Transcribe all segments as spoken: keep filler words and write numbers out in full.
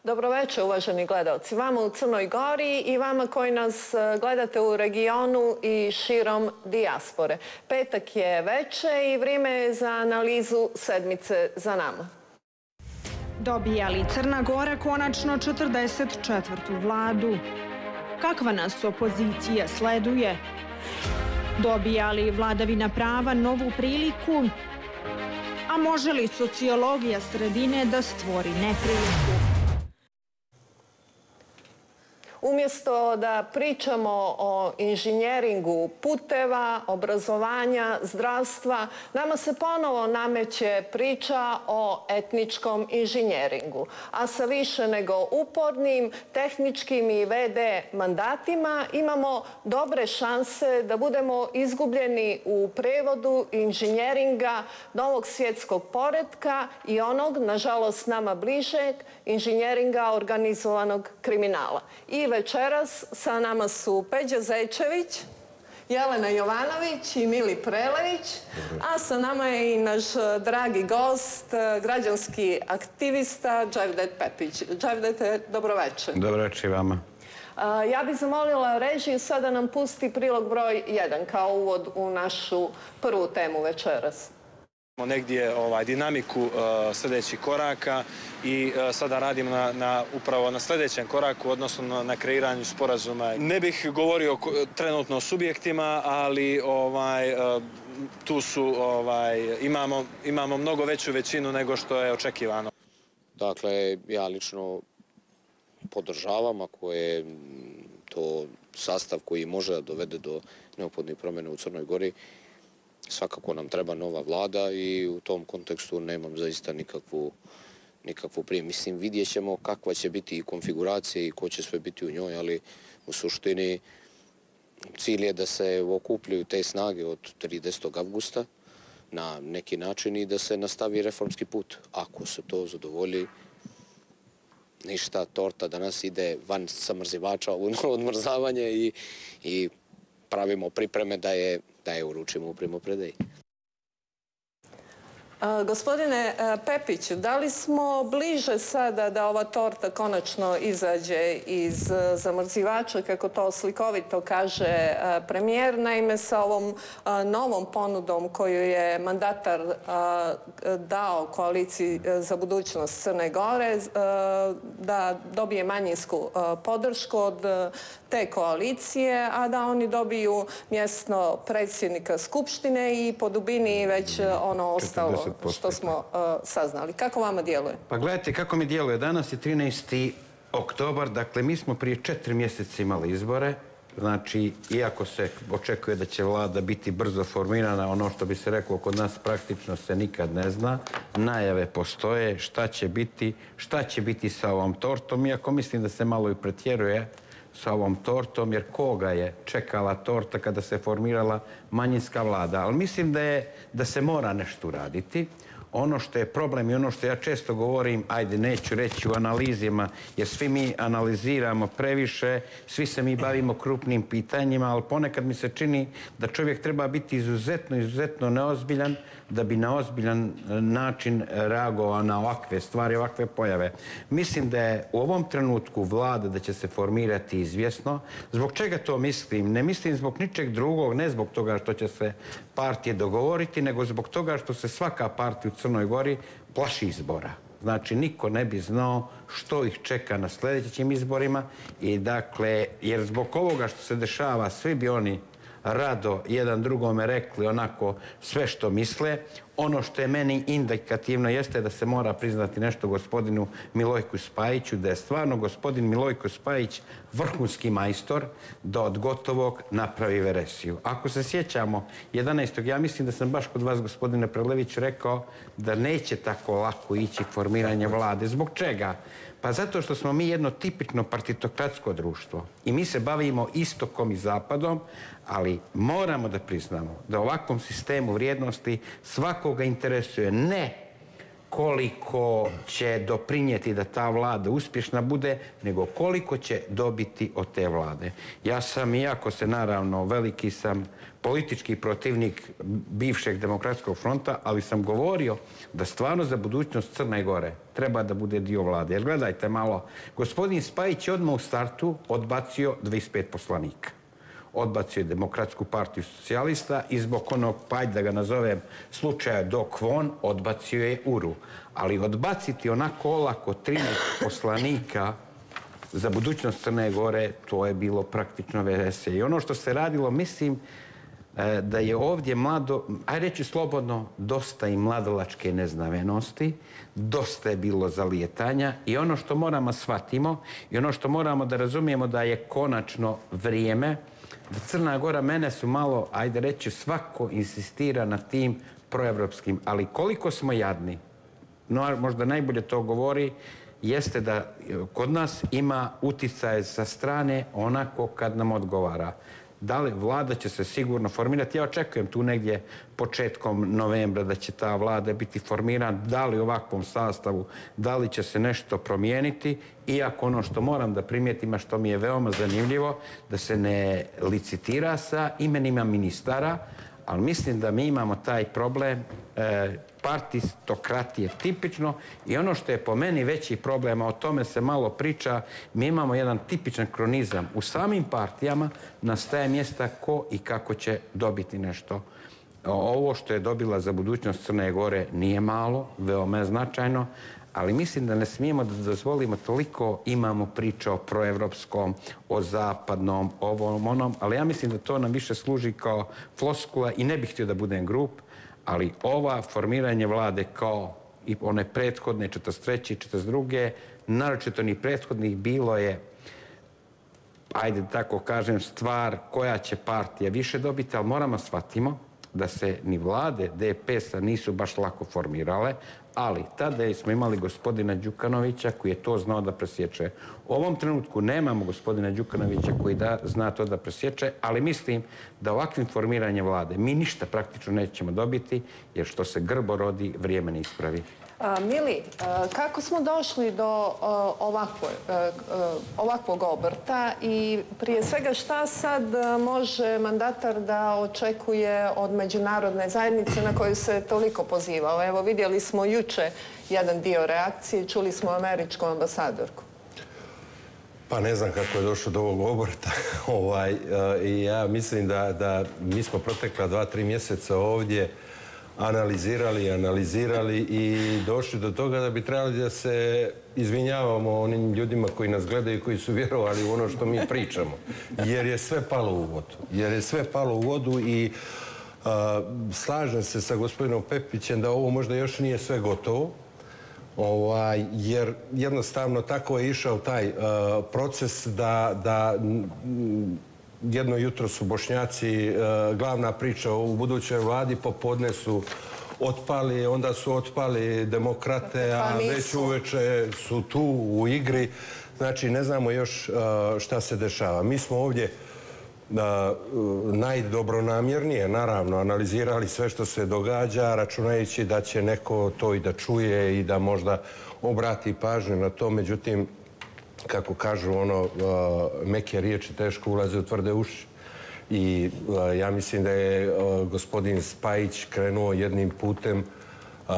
Dobroveče, uvaženi gledalci. Vama u Crnoj Gori i vama koji nas gledate u regionu i širom dijaspore. Petak je veče i vrijeme je za analizu sedmice za nama. Dobija li Crna Gora konačno četrdeset četvrtu vladu? Kakva nas opozicija sleduje? Dobija li vladavina prava novu priliku? A može li sociologija sredine da stvori nepriliku? Umjesto da pričamo o inženjeringu puteva, obrazovanja, zdravstva, nama se ponovo nameće priča o etničkom inženjeringu. A sa više nego upornim, tehničkim i ve de mandatima imamo dobre šanse da budemo izgubljeni u prevodu inženjeringa novog svjetskog poretka i onog, nažalost nama bližeg, inženjeringa organizovanog kriminala. I večeras sa nama su Peđa Zečević, Jelena Jovanović i Mili Prelević, a sa nama je i naš dragi gost, građanski aktivista Dževdet Pepić. Dževdete, dobroveče. Dobroveče i vama. Ja bih zamolila režiju sada da nam pusti prilog broj jedan kao uvod u našu prvu temu večeras. Negdje dinamiku sljedećih koraka i sada radim upravo na sljedećem koraku, odnosno na kreiranju sporazuma. Ne bih govorio trenutno o subjektima, ali tu su, imamo mnogo veću većinu nego što je očekivano. Dakle, ja lično podržavam ako je to sastav koji može da dovede do neophodnih promjena u Crnoj Gori. Svakako nam treba nova vlada i u tom kontekstu nemam zaista nikakvu, nikakvu prije. Mislim, vidjet ćemo kakva će biti i konfiguracija i ko će sve biti u njoj, ali u suštini cilj je da se okupljaju te snage od tridesetog avgusta na neki način i da se nastavi reformski put. Ako se to zadovolji, ništa, torta danas ide van samrzivača u odmrzavanje i, i pravimo pripreme da je da je uručimo u primopredaji. Gospodine Pepić, da li smo bliže sada da ova torta konačno izađe iz zamrzivača, kako to slikovito kaže premijer? Naime, sa ovom novom ponudom koju je mandatar dao koaliciji za budućnost Crne Gore da dobije manjinsku podršku od te koalicije, a da oni dobiju mjesto predsjednika Skupštine i po dubini već ono ostalo što smo saznali. Kako vama djeluje? Pa gledajte kako mi djeluje. Danas je trinaesti oktobar, dakle mi smo prije četiri mjeseca imali izbore. Znači, iako se očekuje da će vlada biti brzo formirana, ono što bi se reklo kod nas praktično se nikad ne zna. Najave postoje, šta će biti, šta će biti sa ovom tortom, iako mislim da se malo i pretjeruje sa ovom tortom, jer koga je čekala torta kada se formirala manjinska vlada. Ali mislim da, je, da se mora nešto uraditi. Ono što je problem i ono što ja često govorim, ajde neću reći u analizima, jer svi mi analiziramo previše, svi se mi bavimo krupnim pitanjima, ali ponekad mi se čini da čovjek treba biti izuzetno, izuzetno neozbiljan da bi na ozbiljan način reagovao na ovakve stvari, ovakve pojave. Mislim da je u ovom trenutku vlada da će se formirati izvjesno. Zbog čega to mislim? Ne mislim zbog ničeg drugog, ne zbog toga što će se partije dogovoriti, nego zbog toga što se svaka partija u Crnoj Gori plaši izbora. Znači, niko ne bi znao što ih čeka na sljedećim izborima i dakle, jer zbog ovoga što se dešava, svi bi oni rado jedan drugome rekli onako sve što misle. Ono što je meni indikativno jeste da se mora priznati nešto gospodinu Milojku Spajiću, da je stvarno gospodin Milojko Spajić vrhunski majstor da od gotovog napravi veresiju. Ako se sjećamo jedanaestog ja mislim da sam baš kod vas, gospodine Prelević, rekao da neće tako lako ići formiranje vlade. Zbog čega? Pa zato što smo mi jedno tipično partitokratsko društvo i mi se bavimo istokom i zapadom, ali moramo da priznamo da u ovakvom sistemu vrijednosti svakoga interesuje ne koliko će doprinijeti da ta vlada uspješna bude, nego koliko će dobiti od te vlade. Ja sam, iako se naravno veliki sam politički protivnik bivšeg Demokratskog fronta, ali sam govorio da stvarno za budućnost Crne Gore treba da bude dio vlade. Jer gledajte malo, gospodin Spajić je odmah u startu odbacio dvadeset pet poslanika. Odbacio je Demokratsku partiju socijalista i zbog onog, pa ajde da ga nazovem, slučaja Dok Von, odbacio je U R U. Ali odbaciti onako olako trinaest poslanika za budućnost Crne Gore, to je bilo praktično vese. I ono što se radilo, mislim da je ovdje mlado, aj reći slobodno, dosta i mladolačke neznavenosti, dosta je bilo zalijetanja i ono što moramo shvatimo i ono što moramo da razumijemo da je konačno vrijeme da Crna Gora, mene su malo, ajde reći, svako insistira na tim proevropskim, ali koliko smo jadni, no, možda najbolje to govori, jeste da kod nas ima uticaje sa strane onako kad nam odgovara. Da li vlada će se sigurno formirati? Ja očekujem tu negdje početkom novembra da će ta vlada biti formirana, da li u ovakvom sastavu, da li će se nešto promijeniti, iako ono što moram da primijetim, a što mi je veoma zanimljivo, da se ne licitira sa imenima ministara, ali mislim da mi imamo taj problem e, partistokratije tipično i ono što je po meni veći problem, a o tome se malo priča, mi imamo jedan tipičan kronizam. U samim partijama nastaje mjesta ko i kako će dobiti nešto. Ovo što je dobila za budućnost Crne Gore nije malo, veoma je značajno, ali mislim da ne smijemo da dozvolimo toliko, imamo priča o proevropskom, o zapadnom, ovom, onom, ali ja mislim da to nam više služi kao floskula i ne bih htio da budem grup, ali ova formiranje vlade kao i one prethodne četrdeset treće i četrdeset druge, naročito ni prethodnih, bilo je, ajde tako kažem, stvar koja će partija više dobiti, ali moramo shvatimo da se ni vlade D P S-a nisu baš lako formirale, ali tada smo imali gospodina Đukanovića koji je to znao da presječe. U ovom trenutku nemamo gospodina Đukanovića koji da, zna to da presječe, ali mislim da ovakvim formiranjem vlade mi ništa praktično nećemo dobiti, jer što se grbo rodi, vrijeme ne ispravi. A, Mili, a, kako smo došli do a, ovakvo, a, a, ovakvog obrta i prije svega šta sad može mandatar da očekuje od međunarodne zajednice na koju se toliko pozivao? Evo, vidjeli smo juče jedan dio reakcije, čuli smo američku ambasadorku. Pa ne znam kako je došlo do ovog obrta. ovaj, i ja mislim da, da mi smo protekla dva, tri mjeseca ovdje analizirali, analizirali i došli do toga da bi trebali da se izvinjavamo onim ljudima koji nas gledaju i koji su vjerovali u ono što mi pričamo. Jer je sve palo u vodu. Jer je sve palo u vodu i uh, slažem se sa gospodinom Pepićem da ovo možda još nije sve gotovo. Ovaj, jer jednostavno tako je išao taj uh, proces da, da m, jedno jutro su Bošnjaci, uh, glavna priča u budućoj vladi, popodne su otpali, onda su otpali demokrate, a već uveče su tu u igri. Znači, ne znamo još uh, šta se dešava. Mi smo ovdje uh, najdobronamjernije, naravno, analizirali sve što se događa, računajući da će neko to i da čuje i da možda obrati pažnju na to. Međutim, kako kažu, ono, uh, meke riječi teško ulaze u tvrde uši. I uh, ja mislim da je uh, gospodin Spajić krenuo jednim putem uh,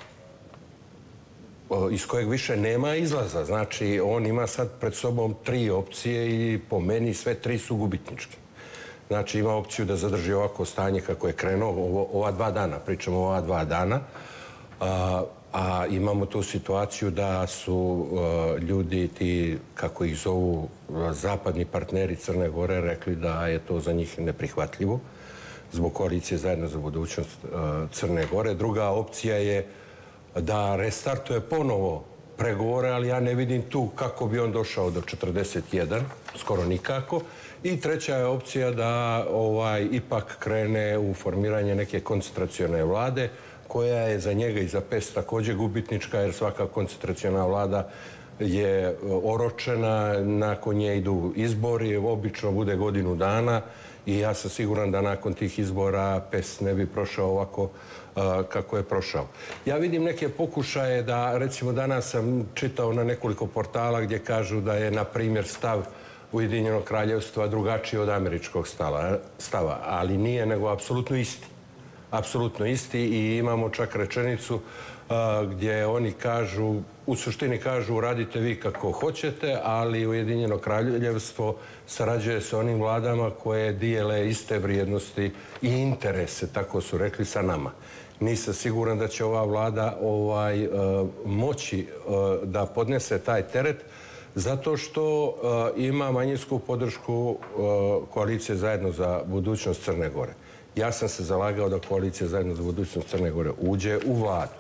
uh, iz kojeg više nema izlaza. Znači, on ima sad pred sobom tri opcije i po meni sve tri su gubitničke. Znači, ima opciju da zadrži ovako stanje kako je krenuo ovo, ova dva dana, pričamo o ova dva dana, uh, a imamo tu situaciju da su uh, ljudi ti, kako ih zovu, uh, zapadni partneri Crne Gore rekli da je to za njih neprihvatljivo zbog koalicije Zajedno za budućnost uh, Crne Gore. Druga opcija je da restartuje ponovo pregovore, ali ja ne vidim tu kako bi on došao do četrdeset jedan, skoro nikako. I treća je opcija da ovaj, ipak krene u formiranje neke koncentracione vlade, koja je za njega i za P E S također gubitnička, jer svaka koncentraciona vlada je oročena, nakon nje idu izbori, obično bude godinu dana i ja sam siguran da nakon tih izbora P E S ne bi prošao ovako kako je prošao. Ja vidim neke pokušaje da, recimo danas sam čitao na nekoliko portala gdje kažu da je, na primjer, stav Ujedinjenog kraljevstva drugačiji od američkog stava, ali nije, nego apsolutno isti. Apsolutno isti i imamo čak rečenicu gdje oni kažu, u suštini kažu, radite vi kako hoćete, ali Ujedinjeno kraljevstvo sarađuje sa onim vladama koje dijele iste vrijednosti i interese, tako su rekli, sa nama. Nisam siguran da će ova vlada ovaj, moći da podnese taj teret, zato što ima manjinsku podršku koalicije Zajedno za budućnost Crne Gore. Ja sam se zalagao da koalicija Zajedno za budućnost Crne Gore uđe u vladu.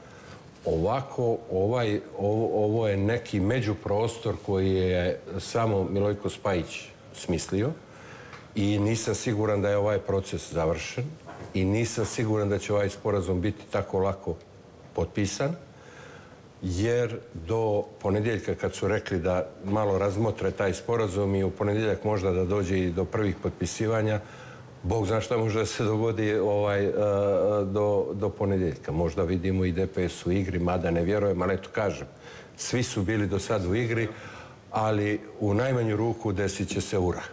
Ovako, ovaj, ovo, ovo je neki međuprostor koji je samo Milojko Spajić smislio i nisam siguran da je ovaj proces završen i nisam siguran da će ovaj sporazum biti tako lako potpisan, jer do ponedjeljka, kad su rekli da malo razmotre taj sporazum i u ponedjeljak možda da dođe i do prvih potpisivanja, Bog zna šta može da se dogodi ovaj, do, do ponedjeljka. Možda vidimo i D P S u igri, mada ne vjerujem, ali eto kažem, svi su bili do sad u igri, ali u najmanju ruku desit će se ura.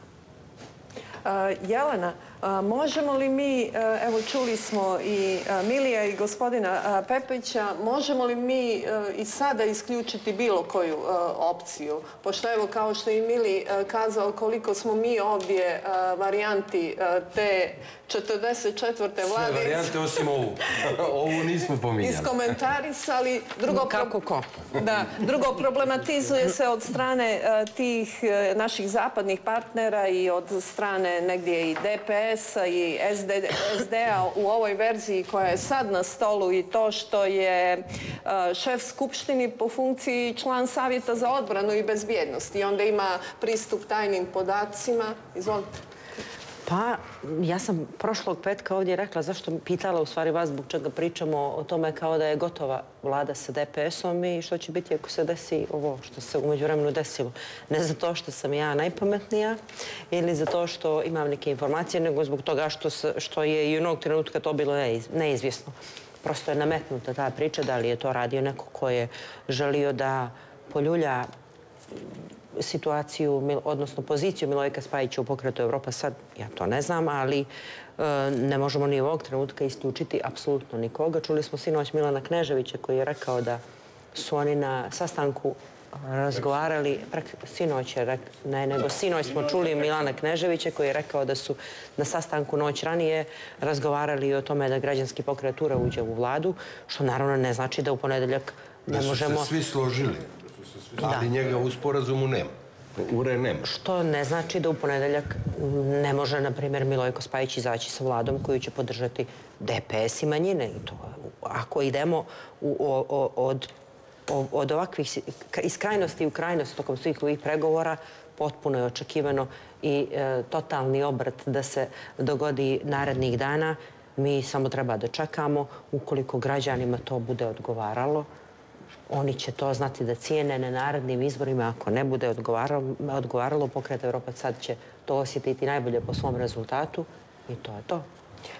Jelena, možemo li mi, evo čuli smo i Milija i gospodina Pepeća, možemo li mi i sada isključiti bilo koju opciju? Pošto evo, kao što je i Mili kazao, koliko smo mi ovdje varijanti te četrdeset četvrte vlade... Sve varijante osim ovu. Ovu nismo pominjali. Iskomentarisali. Drugo, kako ko? Da. Drugo, problematizuje se od strane tih naših zapadnih partnera i od strane negdje i D P S-a i S D A u ovoj verziji koja je sad na stolu i to što je šef Skupštini po funkciji član Savjeta za odbranu i bezbjednost i onda ima pristup tajnim podacima. Izvolite. Pa, ja sam prošlog petka ovdje rekla, zašto pitala u stvari vas zbog čega pričamo o tome kao da je gotova vlada sa D P S-om i što će biti ako se desi ovo što se umeđu vremenu desilo. Ne zato što sam ja najpametnija ili zato što imam neke informacije, nego zbog toga što, što je i onog trenutka to bilo neizvjesno. Prosto je nametnuta ta priča, da li je to radio neko ko je želio da poljulja situaciju, odnosno poziciju Milojka Spajića u pokretu Evropa sad, ja to ne znam, ali ne možemo ni ovog trenutka isključiti apsolutno nikoga. Čuli smo sinoć Milana Kneževića koji je rekao da su oni na sastanku razgovarali, sinoć je rekao, ne, nego sinoć smo čuli Milana Kneževića koji je rekao da su na sastanku noć ranije razgovarali o tome da građanski pokret Ura uđe u vladu, što naravno ne znači da u ponedeljak ne možemo... Da su se svi složili. Ali njega u sporazumu nema. Ure nema. Što ne znači da u ponedeljak ne može, na primjer, Milojko Spajić izaći sa vladom koju će podržati D P S i manjine. I to, ako idemo u, o, od, od ovakvih, iz krajnosti u krajnost tokom svih ovih pregovora, potpuno je očekivano i e, totalni obrat da se dogodi narednih dana. Mi samo treba da čekamo. Ukoliko građanima to bude odgovaralo, oni će to znati da cijene na narednim izborima. Ako ne bude odgovaralo, odgovaralo pokret Evropa sad će to osjetiti najbolje po svom rezultatu i to je to.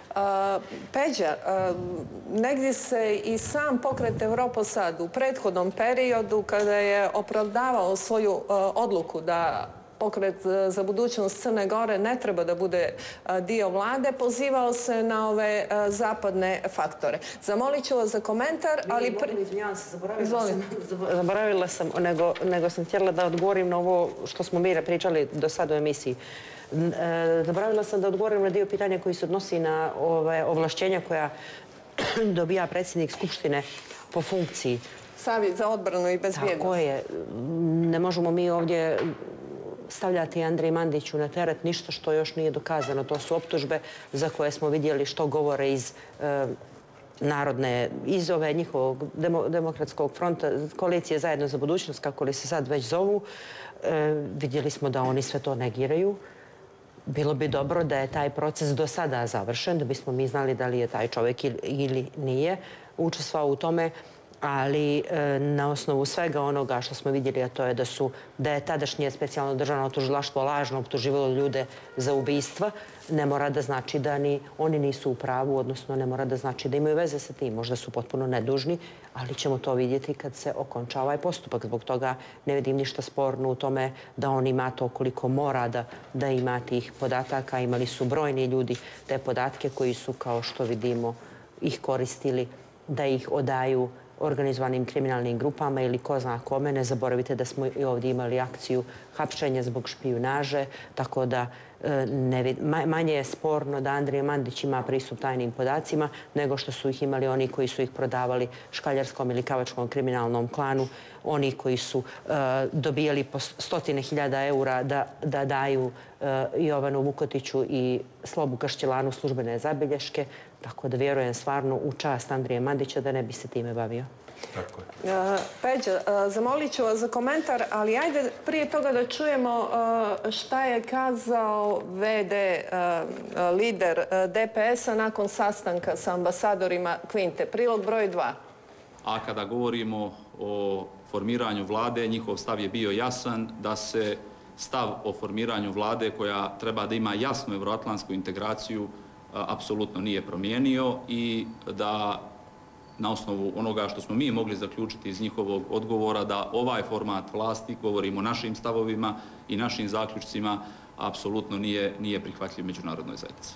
Peđa, negdje se i sam pokret Evropa sad u prethodnom periodu kada je opravdavao svoju odluku da pokret za budućnost Crne Gore ne treba da bude dio vlade, pozivao se na ove zapadne faktore. Zamolit ću vas za komentar, ali... Izvinjavam se, zaboravila sam, nego sam htjela da odgovorim na ovo što smo mi pričali do sada u emisiji. Zaboravila sam da odgovorim na dio pitanja koji se odnosi na ovlašćenja koja dobija predsjednik Skupštine po funkciji. Savjet za odbranu i bezbjednost. Tako je. Ne možemo mi ovdje stavljati Andriji Mandiću na teret ništa što još nije dokazano. To su optužbe za koje smo vidjeli što govore iz narodne, iz ove njihovog demokratskog fronta, koalicije Zajedno za budućnost, kako li se sad već zovu. Vidjeli smo da oni sve to negiraju. Bilo bi dobro da je taj proces do sada završen, da bismo mi znali da li je taj čovjek ili nije učestvovao u tome. ali na osnovu svega onoga što smo vidjeli, a to je da su, da je tadašnje specijalno državno tužilaštvo lažno optuživalo ljude za ubistva, ne mora da znači da ni oni nisu u pravu, odnosno ne mora da znači da imaju veze sa tim. Možda su potpuno nedužni, ali ćemo to vidjeti kad se okonča ovaj postupak. Zbog toga ne vidim ništa sporno u tome da on ima to koliko mora da, da ima tih podataka. Imali su brojni ljudi te podatke koji su, kao što vidimo, ih koristili da ih odaju organizovanim kriminalnim grupama ili ko zna kome. Ne zaboravite da smo i ovdje imali akciju hapšenja zbog špijunaže, tako da ne vid... manje je sporno da Andrija Mandić ima pristup tajnim podacima nego što su ih imali oni koji su ih prodavali škaljarskom ili kavačkom kriminalnom klanu, oni koji su uh, dobijali po stotine hiljada eura da, da daju uh, Jovanu Vukotiću i Slobu Kašćelanu službene zabilješke. Tako da vjerujem stvarno u čast Andrije Mandića da ne bi se time bavio. Tako je. Uh, Peđa, uh, zamolit ću vas za komentar, ali ajde prije toga da čujemo uh, šta je kazao ve de, uh, lider uh, de pe es-a nakon sastanka sa ambasadorima Kvinte. Prilog broj dva. A kada govorimo o formiranju vlade, njihov stav je bio jasan da se stav o formiranju vlade koja treba da ima jasnu evroatlantsku integraciju apsolutno nije promijenio i da na osnovu onoga što smo mi mogli zaključiti iz njihovog odgovora da ovaj format vlasti, govorimo o našim stavovima i našim zaključcima, apsolutno nije, nije prihvatljiv međunarodnoj zajednici.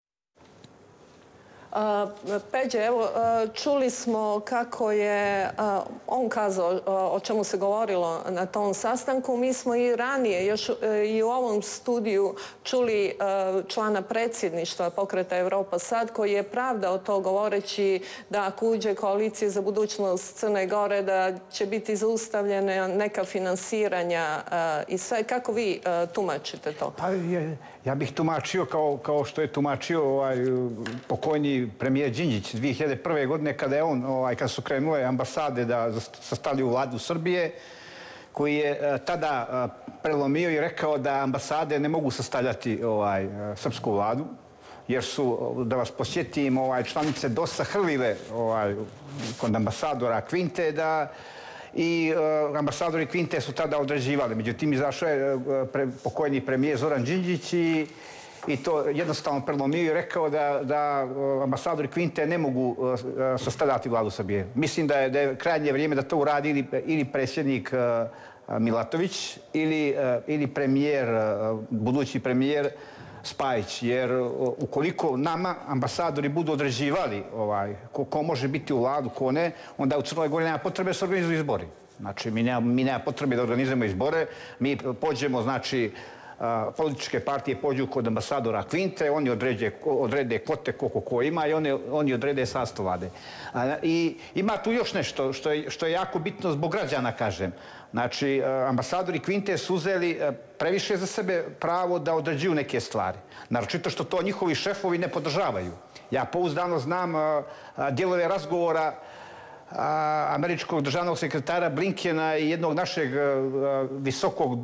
Peđe, evo, čuli smo kako je on kazao o čemu se govorilo na tom sastanku. Mi smo i ranije, još i u ovom studiju, čuli člana predsjedništva Pokreta Evropa Sad, koji je pravdao to govoreći da ako uđe koalicije za budućnost Crne Gore, da će biti zaustavljene neka finansiranja i sve. Kako vi tumačite to? Pa je, ja bih tumačio kao, kao što je tumačio ovaj, pokojni premijer Đinđić dvije hiljade prve. godine kada je on, ovaj, kada su krenule ambasade da sastavljaju vladu Srbije, koji je tada prelomio i rekao da ambasade ne mogu sastavljati ovaj, srpsku vladu, jer su, da vas posjetim, ovaj, članice dosta hrlile ovaj, kod ambasadora Kvinte da i uh, ambasadori Kvinte su tada određivali. Međutim, izašao je uh, pre, pokojni premijer Zoran Đinđić i, i to jednostavno prelomio i rekao da, da uh, ambasadori Kvinte ne mogu uh, sastavljati vladu Srbije. Mislim da je, da je krajnje vrijeme da to uradi ili, ili predsjednik uh, Milatović ili, uh, ili premijer, uh, budući premijer Spajić, jer ukoliko nama ambasadori budu određivali ovaj, ko, ko može biti u vladu, ko ne, onda u Crnoj Gori nema potrebe da se organizuju izbori. Znači, mi nema, mi nema potrebe da organizujemo izbore, mi pođemo, znači, a, političke partije pođu kod ambasadora Kvinte, oni odrede, odrede kvote koliko ko ima i oni, oni odrede sastav vlade. A, I ima tu još nešto što je, što je jako bitno zbog građana, kažem. Znači, ambasadori Kvinte su uzeli previše za sebe pravo da određuju neke stvari. Naročito što to njihovi šefovi ne podržavaju. Ja pouzdano znam dijelove razgovora američkog državnog sekretara Blinkena i jednog našeg visokog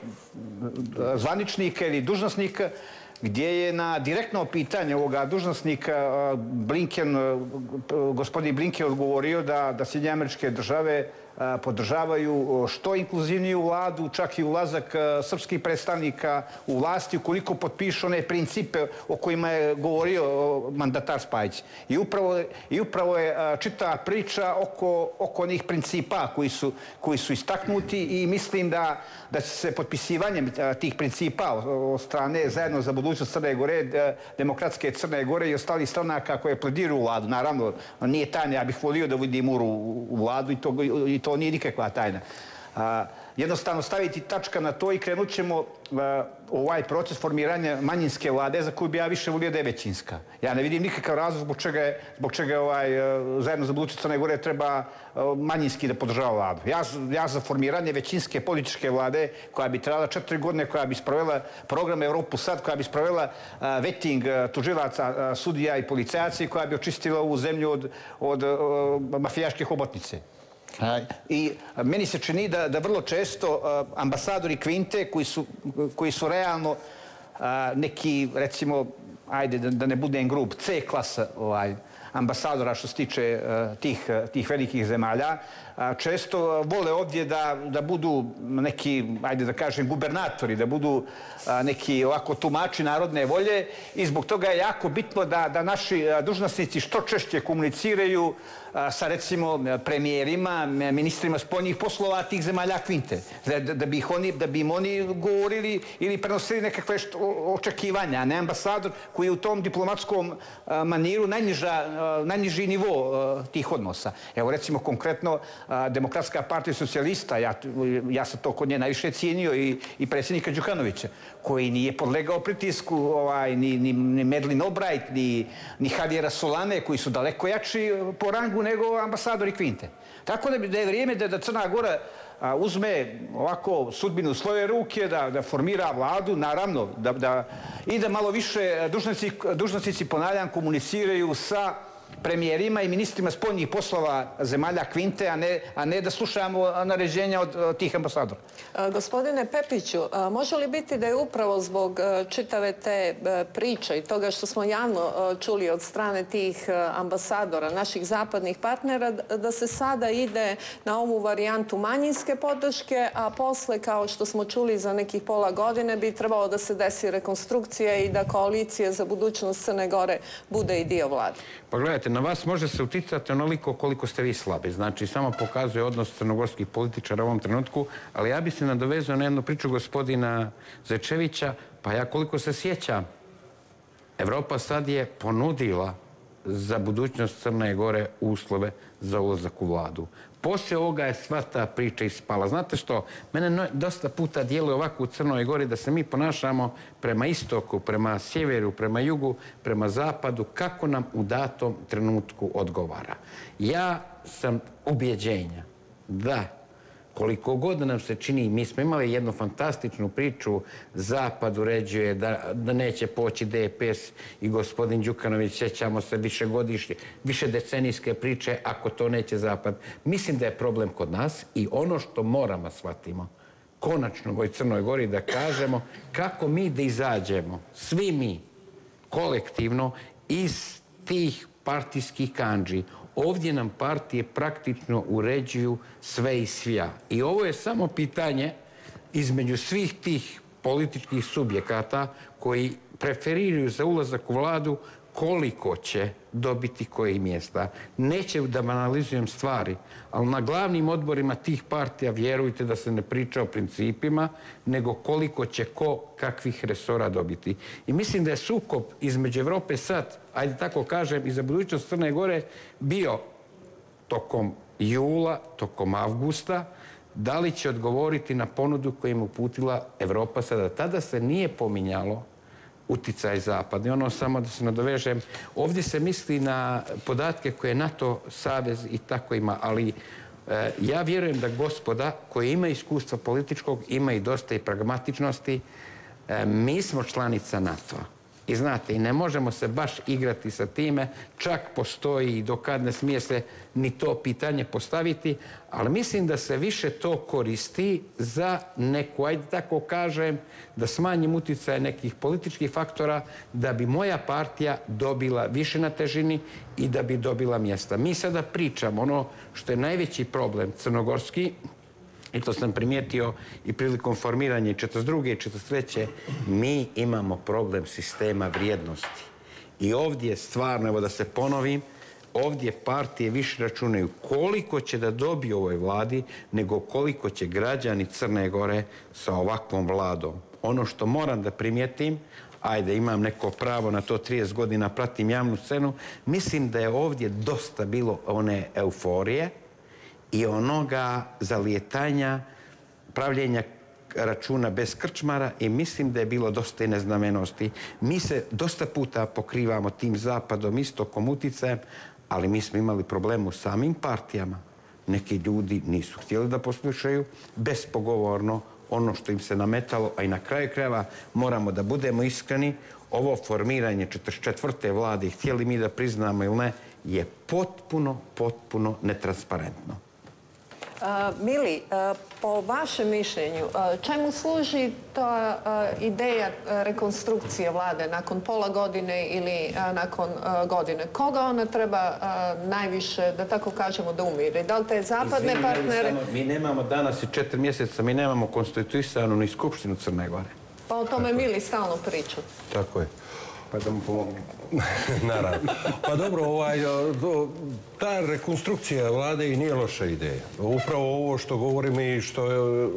zvaničnika ili dužnosnika, gdje je na direktno pitanje ovoga dužnosnika Blinken, gospodin Blinken odgovorio da, da Sjedinjene Američke Države podržavaju što inkluzivniju vladu, čak i ulazak srpskih predstavnika u vlasti ukoliko potpišu one principe o kojima je govorio mandatar Spajić. I upravo, i upravo je čitava priča oko, oko onih principa koji su, koji su istaknuti i mislim da, da će se potpisivanjem tih principa od strane zajedno za budućnost Crne Gore, demokratske Crne Gore i ostalih stranaka koje plediruju u vladu. Naravno, nije tajna, ja bih volio da vidim Uru u vladu i to, i to nije nikakva tajna. A, jednostavno staviti tačka na to i krenut ćemo a, u ovaj proces formiranja manjinske vlade za koju bi ja više volio da je većinska. Ja ne vidim nikakav razlog zbog čega, je, zbog čega ovaj, a, zajedno za budućnost Crne Gore treba a, manjinski da podržava vladu. Ja, ja za formiranje većinske političke vlade koja bi trajala četiri godine, koja bi sprovela program Evropu Sad, koja bi sprovela a, veting a, tužilaca, a, sudija i policajaca i koja bi očistila ovu zemlju od, od a, mafijaške hobotnice. I meni se čini da, da vrlo često uh, ambasadori Kvinte koji su, koji su realno uh, neki, recimo, ajde da, da ne budem grub, C klasa ovaj, ambasadora što se tiče tih, tih velikih zemalja. Često vole ovdje da, da budu neki, ajde da kažem, gubernatori, da budu neki ovako tumači narodne volje i zbog toga je jako bitno da, da naši dužnosnici što češće komuniciraju sa, recimo, premijerima, ministrima spoljnih poslova tih zemalja Kvinte. Da, da, bi, oni, da bi im oni govorili ili prenosili nekakve očekivanja, a ne ambasador koji je u tom diplomatskom maniru najniža, najniži nivo tih odnosa. Evo, recimo, konkretno, Demokratska partija socijalista, ja, ja sam to kod nje najviše cijenio i, i predsjednika Đukanovića, koji nije podlegao pritisku ovaj, ni, ni, ni Madeleine Albright, ni, ni Javiera Solane, koji su daleko jači po rangu nego ambasadori Kvinte. Tako da, da je vrijeme da, da Crna Gora a, uzme ovako sudbinu u svoje ruke, da, da formira vladu, naravno, da, da, i da malo više dužnosnici, dužnosnici, ponavljam, komuniciraju sa premijerima i ministrima spoljnih poslova zemalja Kvinte, a ne, a ne da slušamo naređenja od, od tih ambasadora. Gospodine Pepiću, može li biti da je upravo zbog čitave te priče i toga što smo javno čuli od strane tih ambasadora, naših zapadnih partnera, da se sada ide na ovu varijantu manjinske podrške, a posle, kao što smo čuli za nekih pola godine, bi trebalo da se desi rekonstrukcija i da koalicija za budućnost Crne Gore bude i dio vlade? Pa gledajte, na vas može se uticati onoliko koliko ste vi slabi. Znači, samo pokazuje odnos crnogorskih političara u ovom trenutku, ali ja bi se nadovezao na jednu priču gospodina Zečevića, pa ja koliko se sjećam, Evropa sad je ponudila za budućnost Crne Gore uslove za ulazak u vladu. Poslije ovoga je sva ta priča ispala. Znate što, mene dosta puta djeluje ovako u Crnoj Gori da se mi ponašamo prema istoku, prema sjeveru, prema jugu, prema zapadu, kako nam u datom trenutku odgovara. Ja sam ubjeđenja da koliko god nam se čini, mi smo imali jednu fantastičnu priču, Zapad uređuje da, da neće poći D P S i gospodin Đukanović, sjećamo se višegodišnje, više decenijske priče, ako to neće Zapad. Mislim da je problem kod nas i ono što moramo shvatimo, konačno u ovoj Crnoj Gori da kažemo kako mi da izađemo, svi mi, kolektivno, iz tih partijskih kandži. Ovdje nam partije praktično uređuju sve i svja. I ovo je samo pitanje između svih tih političkih subjekata koji preferiraju za ulazak u vladu koliko će dobiti koji mjesta. Neće da banalizujem stvari, ali na glavnim odborima tih partija vjerujte da se ne priča o principima, nego koliko će ko kakvih resora dobiti. I mislim da je sukob između Evrope sad, ajde tako kažem, i za budućnost Crne Gore bio tokom jula, tokom avgusta, da li će odgovoriti na ponudu koju im uputila Evropa sada. Tada se nije pominjalo uticaj zapadni. Ono samo da se nadovežem, ovdje se misli na podatke koje NATO savez i tako ima, ali e, ja vjerujem da gospoda koji ima iskustva političkog, ima i dosta i pragmatičnosti. E, mi smo članica NATO-a. I znate, i ne možemo se baš igrati sa time, čak postoji i dokad ne smije se ni to pitanje postaviti, ali mislim da se više to koristi za neku, ajde tako kažem, da smanjim utjecaj nekih političkih faktora, da bi moja partija dobila više na težini i da bi dobila mjesta. Mi sada pričamo ono što je najveći problem crnogorski, i to sam primijetio i prilikom formiranja četrdeset druge i četrdeset treće mi imamo problem sistema vrijednosti. I ovdje stvarno, evo da se ponovim, ovdje partije više računaju koliko će da dobiju u ovoj vladi, nego koliko će građani Crne Gore sa ovakvom vladom. Ono što moram da primijetim, ajde, imam neko pravo na to, trideset godina pratim javnu scenu, mislim da je ovdje dosta bilo one euforije i onoga zalijetanja, pravljenja računa bez krčmara i mislim da je bilo dosta i neznamennosti. Mi se dosta puta pokrivamo tim zapadom, istokom, uticajem, ali mi smo imali problem u samim partijama. Neki ljudi nisu htjeli da poslušaju bespogovorno ono što im se nametalo, a i na kraju krajeva moramo da budemo iskreni, ovo formiranje četrdeset četvrte vlade, htjeli mi da priznamo ili ne, je potpuno, potpuno netransparentno. Mili, po vašem mišljenju, čemu služi ta ideja rekonstrukcije vlade nakon pola godine ili nakon godine? Koga ona treba najviše, da tako kažemo, da umiri? Da li te zapadne partnere? Mi nemamo danas i četiri mjeseca, mi nemamo konstituisanu ni Skupštinu Crne Gore. Pa o tome Mili stalno priča. Tako je. Pa da mu pomogu. Naravno. Pa dobro, ovaj, ta rekonstrukcija vlade i nije loša ideja. Upravo ovo što govorim i što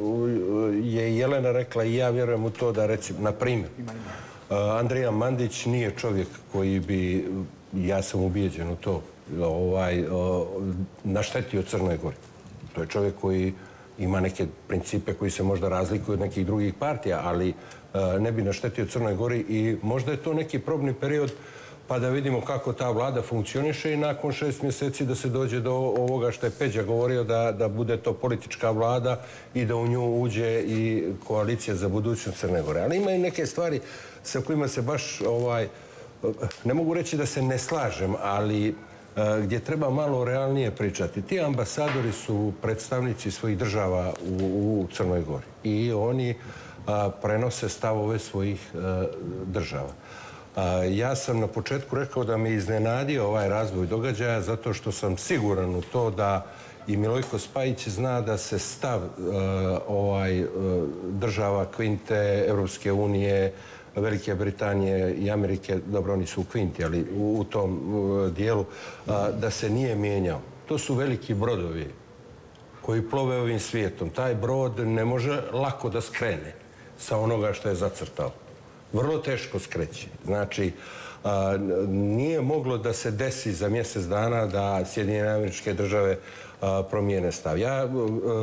je Jelena rekla i ja vjerujem u to da, recimo, na primjer, Andrija Mandić nije čovjek koji bi, ja sam ubijeđen u to, ovaj, naštetio Crnoj Gori. To je čovjek koji ima neke principe koji se možda razlikuju od nekih drugih partija, ali ne bi naštetio Crnoj Gori i možda je to neki probni period pa da vidimo kako ta vlada funkcioniše i nakon šest mjeseci da se dođe do ovoga što je Peđa govorio, da, da bude to politička vlada i da u nju uđe i koalicija za budućnost Crne Gore. Ali ima i neke stvari sa kojima se baš, ovaj, ne mogu reći da se ne slažem, ali gdje treba malo realnije pričati. Ti ambasadori su predstavnici svojih država u, u Crnoj Gori i oni a, prenose stavove svojih a, država. A, ja sam na početku rekao da me iznenadio ovaj razvoj događaja zato što sam siguran u to da i Milojko Spajić zna da se stav a, ovaj, a, država Kvinte, Evropske unije, Velike Britanije i Amerike, dobro, oni su u Kvinti, ali u, u tom u, dijelu, a, da se nije mijenjao. To su veliki brodovi koji plove ovim svijetom. Taj brod ne može lako da skrene sa onoga što je zacrtao. Vrlo teško skreće. Znači, a, nije moglo da se desi za mjesec dana da Sjedinjene Američke Države a, promijene stav. Ja, a,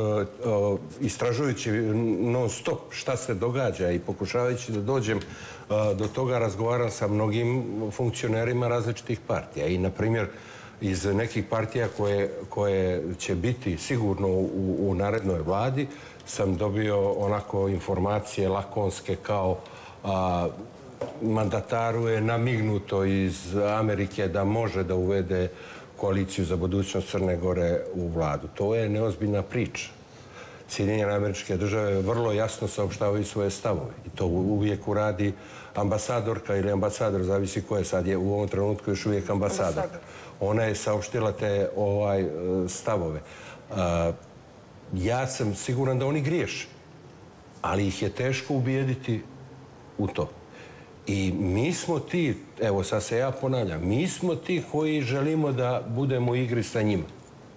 a, istražujući non stop šta se događa i pokušavajući da dođem a, do toga, razgovaram sa mnogim funkcionerima različitih partija. I, na primjer, iz nekih partija koje, koje će biti sigurno u, u narednoj vladi, sam dobio onako informacije lakonske kao a, mandataru je namignuto iz Amerike da može da uvede koaliciju za budućnost Crne Gore u vladu. To je neozbiljna priča. Sjedinjene Američke Države vrlo jasno saopštavaju svoje stavove. I to uvijek uradi ambasadorka ili ambasador, zavisi ko je sad, je u ovom trenutku još uvijek ambasadorka. Ona je saopštila te ovaj, stavove. A, ja sam siguran da oni griješe, ali ih je teško ubijediti u to. I mi smo ti, evo sad se ja ponavljam, mi smo ti koji želimo da budemo u igri sa njima.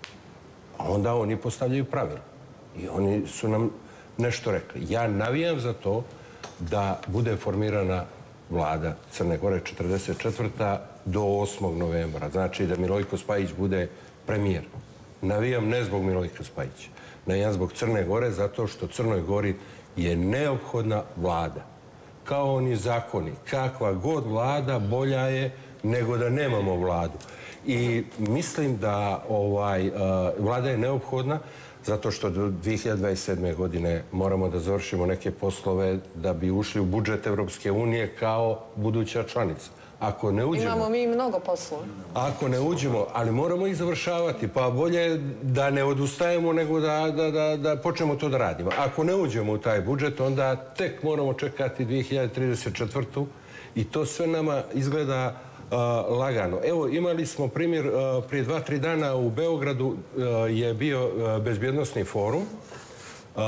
A onda oni postavljaju pravila. I oni su nam nešto rekli. Ja navijam za to da bude formirana vlada Crne Gore četrdeset četvrta do osmog novembra. Znači da Milojko Spajić bude premijer. Navijam ne zbog Milojka Spajića. Navijam zbog Crne Gore zato što Crnoj Gori je neophodna vlada. Kao oni zakoni. Kakva god vlada bolja je nego da nemamo vladu. I mislim da ovaj, uh, vlada je neophodna zato što do dvije hiljade dvadeset sedme. godine moramo da završimo neke poslove da bi ušli u budžet Evropske unije kao buduća članica. Ako ne uđemo... Imamo mi mnogo poslova. Ako ne uđemo, ali moramo ih završavati, pa bolje da ne odustajemo nego da, da, da, da počnemo to da radimo. Ako ne uđemo u taj budžet, onda tek moramo čekati dvije hiljade trideset četvrtu. i to sve nama izgleda uh, lagano. Evo, imali smo primjer, uh, prije dva, tri dana u Beogradu uh, je bio uh, bezbjednosni forum uh,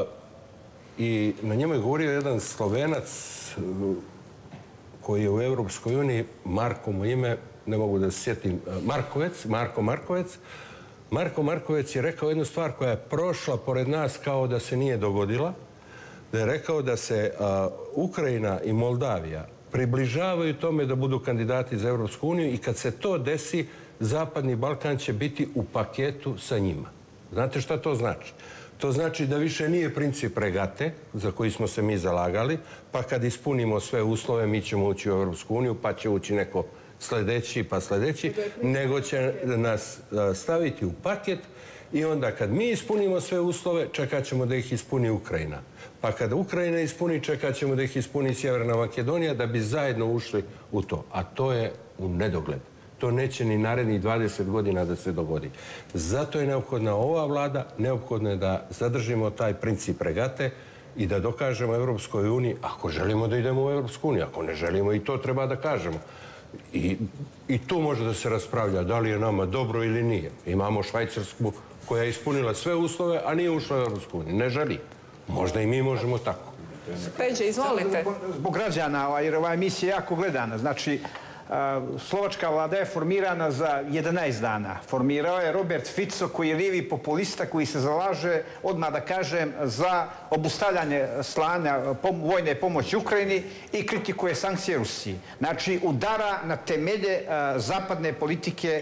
i na njemu je govorio jedan Slovenac uh, koji je u Europskoj uniji, Marko mu ime, ne mogu da se sjetim, Markovec, Marko Markovec. Marko Markovec je rekao jednu stvar koja je prošla pored nas kao da se nije dogodila, da je rekao da se a, Ukrajina i Moldavija približavaju tome da budu kandidati za Europsku uniju i kad se to desi, Zapadni Balkan će biti u paketu sa njima. Znate šta to znači? To znači da više nije princip regate, za koji smo se mi zalagali, pa kad ispunimo sve uslove, mi ćemo ući u Europsku uniju, pa će ući neko sljedeći, pa sljedeći, nego će nas staviti u paket i onda kad mi ispunimo sve uslove, čekat ćemo da ih ispuni Ukrajina. Pa kad Ukrajina ispuni, čekat ćemo da ih ispuni Sjeverna Makedonija, da bi zajedno ušli u to. A to je u nedogled. to neće ni narednih dvadeset godina da se dogodi. Zato je neophodna ova vlada, neophodno je da zadržimo taj princip regate i da dokažemo Evropskoj uniji, ako želimo da idemo u Evropsku uniju, ako ne želimo i to treba da kažemo. I, i tu može da se raspravlja da li je nama dobro ili nije. Imamo Švajcarsku koja je ispunila sve uslove, a nije ušla u Evropsku uniju. Ne želi. Možda i mi možemo tako. Peđe, izvolite. Zbog građana, jer ova emisija je jako gledana. Znači, slovačka vlada je formirana za jedanaest dana. Formirao je Robert Fico, koji je lijevi populista, koji se zalaže, odmah da kažem, za obustavljanje slanja vojne pomoći Ukrajini i kritikuje sankcije Rusiji. Znači, udara na temelje zapadne politike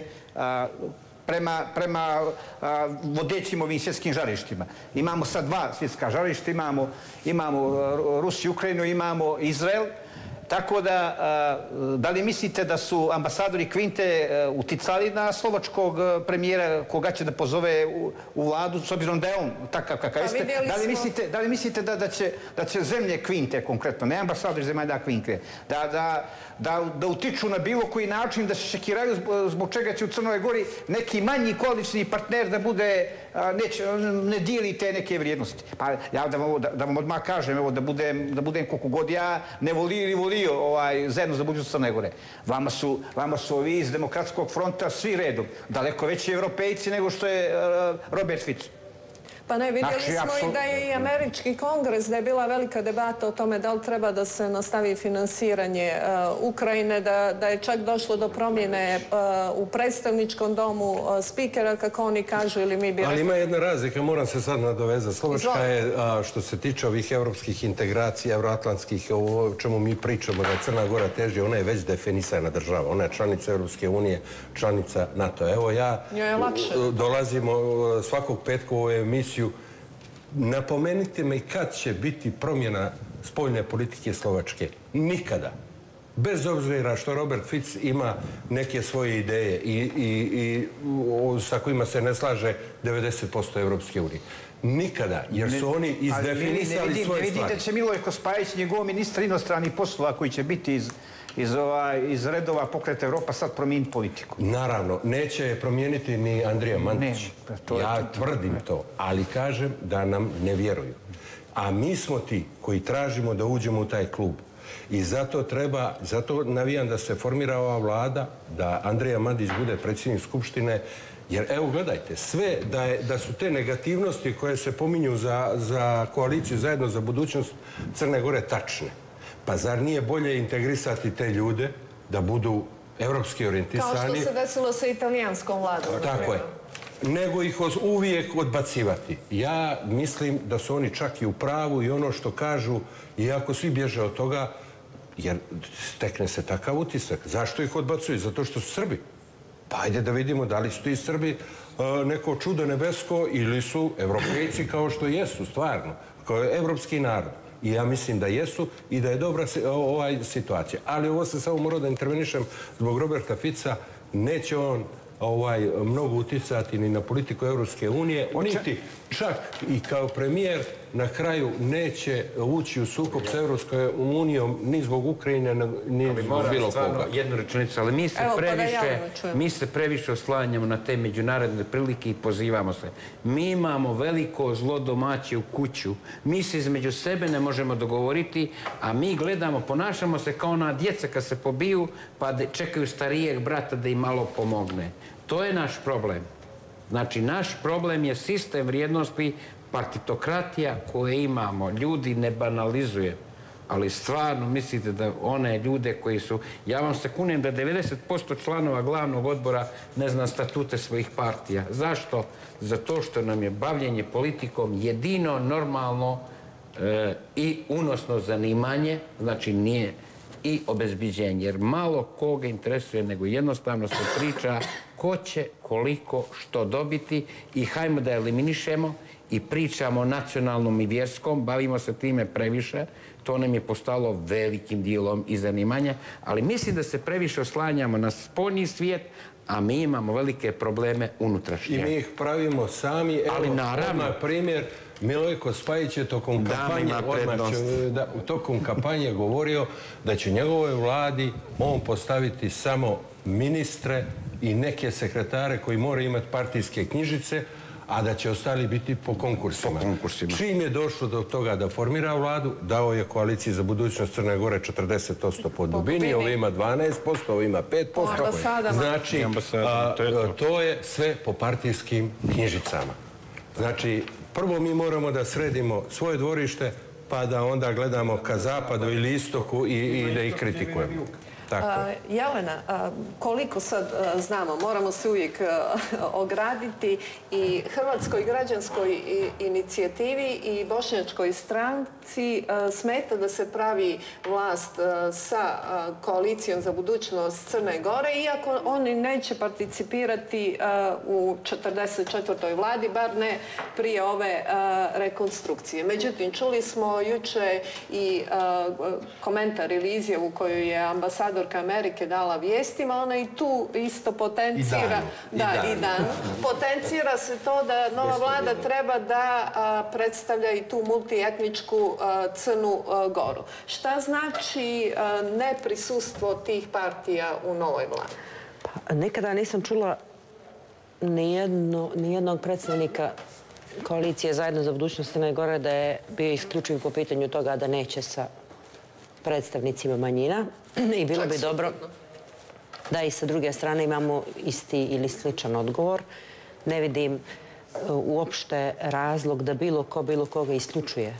prema, prema a, vodećim ovim svjetskim žarištima. Imamo sad dva svjetska žarišta, imamo, imamo Rusiju, Ukrajinu, imamo Izrael. Tako da, da li mislite da su ambasadori Kvinte uticali na slovačkog premijera koga će da pozove u, u vladu, s obzirom da je on takav kakav jeste? Da li mislite, da, li mislite da, da, će, da će zemlje Kvinte konkretno, ne ambasadori zemalja Kvinte, da, da, da, da utiču na bilo koji način, da se šekiraju zbog čega će u Crnoj Gori neki manji koalični partner da bude, neć, ne dijeli te neke vrijednosti? Pa ja da vam, da, da vam odmah kažem, evo, da budem, da budem koliko god ja ne voli ili voli ovaj, zajedno za budućnost Crne Gore. Vama su, vama su ovi iz Demokratskog fronta svi redom daleko veći evropejci nego što je uh, Robert Fico. Pa ne, vidjeli znači, smo apsul... i da je i američki kongres, da je bila velika debata o tome da li treba da se nastavi finansiranje uh, Ukrajine, da, da je čak došlo do promjene uh, u predstavničkom domu uh, spikera, kako oni kažu, ili mi bi... Ali ima jedna razlika, moram se sad nadovezati. Slovačka je, a, što se tiče ovih evropskih integracija, evroatlantskih, o čemu mi pričamo, da je Crna Gora teži, ona je već definisana država. Ona je članica Evropske unije, članica NATO. Evo ja dolazimo svakog petka u ovu emisiju. Napomenite me kad će biti promjena spoljne politike Slovačke. Nikada. Bez obzira što Robert Fico ima neke svoje ideje i, i, i sa kojima se ne slaže devedeset posto Evropske unije. Nikada, jer su oni izdefinisali svoje stvari. Ne vidite da će Milojko Spajić, njegov ministar inostranih poslova koji će biti iz Iz, ova, iz redova Pokreta Evropa sad promijeniti politiku. Naravno, neće je promijeniti ni Andrija Mandić. Ne, to ja to, tvrdim to, to, ali kažem da nam ne vjeruju. A mi smo ti koji tražimo da uđemo u taj klub. I zato treba, zato navijam da se formira ova vlada, da Andrija Mandić bude predsjednik Skupštine, jer evo gledajte, sve da, je, da su te negativnosti koje se pominju za, za koaliciju zajedno za budućnost Crne Gore tačne. Pa zar nije bolje integrisati te ljude da budu evropski orijentisani? Kao što se desilo sa italijanskom vladom. Tako je. Nego ih uvijek odbacivati. Ja mislim da su oni čak i u pravu i ono što kažu, iako svi bježe od toga, jer stekne se takav utisak. Zašto ih odbacuju? Zato što su Srbi. Pa ajde da vidimo da li su ti Srbi neko čudo nebesko ili su evropejci kao što jesu, stvarno. Kao evropski narod. I ja mislim da jesu i da je dobra ovaj situacija. Ali ovo se samo morao da intervenišem zbog Roberta Fica. Neće on ovaj, mnogo uticati ni na politiku Evropske unije. Niti čak i kao premijer na kraju neće ući u sukob s Evropskom unijom ni zbog Ukrajine, ni zbog bilo koga. Jednu rečenicu, ali mi se, Evo, previše, pa mi se previše oslanjamo na te međunarodne prilike i pozivamo se. Mi imamo veliko zlo domaće u kuću. Mi se između sebe ne možemo dogovoriti, a mi gledamo, ponašamo se kao ona djeca kad se pobiju, pa čekaju starijeg brata da im malo pomogne. To je naš problem. Znači, naš problem je sistem vrijednosti, partitokratija koje imamo. Ljudi ne banalizuje, ali stvarno mislite da one ljude koji su... Ja vam se kunem da devedeset posto članova glavnog odbora ne zna statute svojih partija. Zašto? Zato što nam je bavljenje politikom jedino normalno e, i unosno zanimanje, znači nije i obezbiđenje, jer malo koga interesuje, nego jednostavno se priča ko će, koliko, što dobiti i hajmo da eliminišemo i pričamo o nacionalnom i vjerskom, bavimo se time previše, to nam je postalo velikim dijelom i zanimanja, ali mislim da se previše oslanjamo na spoljni svijet, a mi imamo velike probleme unutrašnje. I mi ih pravimo sami. Evo, ali naravno. Na primjer, Milojko Spajić je tokom kampanje, odmah ću, da, tokom kampanje govorio da će njegovoj vladi on postaviti samo ministre i neke sekretare koji moraju imati partijske knjižice, a da će ostali biti po konkursima. Po konkursima. Čim je došlo do toga da formira vladu, dao je koaliciji za budućnost Crne Gore četrdeset posto po dubini, ovo ima dvanaest posto, ovo ima pet posto. Znači, a, to je sve po partijskim knjižicama. Znači, prvo mi moramo da sredimo svoje dvorište, pa da onda gledamo ka zapadu ili istoku i, i da ih kritikujemo. A, Jelena, a, koliko sad a, znamo, moramo se uvijek a, ograditi i Hrvatskoj građanskoj i, inicijativi i Bošnjačkoj stranci a, smeta da se pravi vlast a, sa a, koalicijom za budućnost Crne Gore, iako oni neće participirati a, u četrdeset četvrtoj vladi, bar ne prije ove a, rekonstrukcije. Međutim, čuli smo juče i a, komentar ili izjavu koju je ambasador Amerike dala vijestima, ona i tu isto potencira, I da, dan. i dan, potencira se to da nova vlada treba da a, predstavlja i tu multietničku a, Crnu a, Goru. Šta znači a, neprisustvo tih partija u novoj vladi? Pa, nekada nisam čula nijedno, nijednog predstavnika koalicije Zajedno za budućnost Crne Gore da je bio isključiv po pitanju toga da neće sa predstavnicima manjina i bilo bi dobro da i sa druge strane imamo isti ili sličan odgovor. Ne vidim uh, uopšte razlog da bilo ko bilo koga isključuje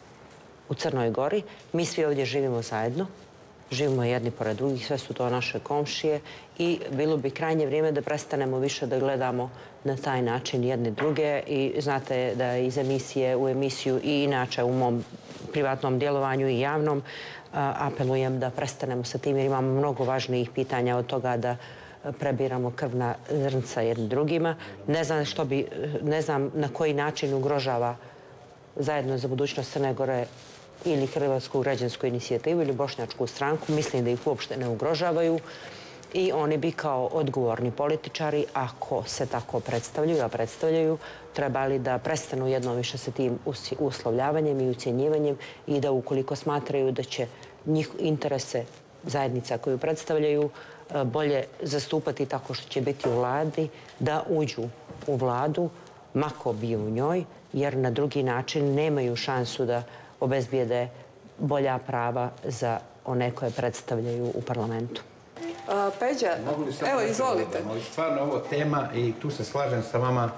u Crnoj Gori. Mi svi ovdje živimo zajedno, živimo jedni pored drugih, sve su to naše komšije i bilo bi krajnje vrijeme da prestanemo više da gledamo na taj način jedni druge i znate da iz emisije u emisiju i inače u mom privatnom djelovanju i javnom apelujem da prestanemo sa tim jer imamo mnogo važnijih pitanja od toga da prebiramo krvna zrnca jednim drugima. Ne znam, što bi, ne znam na koji način ugrožava Zajedno za budućnost Crne Gore ili Hrvatsku građansku inicijativu ili Bošnjačku stranku. Mislim da ih uopšte ne ugrožavaju i oni bi kao odgovorni političari, ako se tako predstavljaju, a predstavljaju, trebali da prestanu jednom više sa tim uslovljavanjem i ucjenjivanjem i da ukoliko smatraju da će njih interese zajednica koju predstavljaju bolje zastupati tako što će biti u vladi, da uđu u vladu, mako bio u njoj, jer na drugi način nemaju šansu da obezbijede bolja prava za one koje predstavljaju u parlamentu. A, Peđa, evo, izvolite. Stvarno ovo tema i tu se slažem sa vama,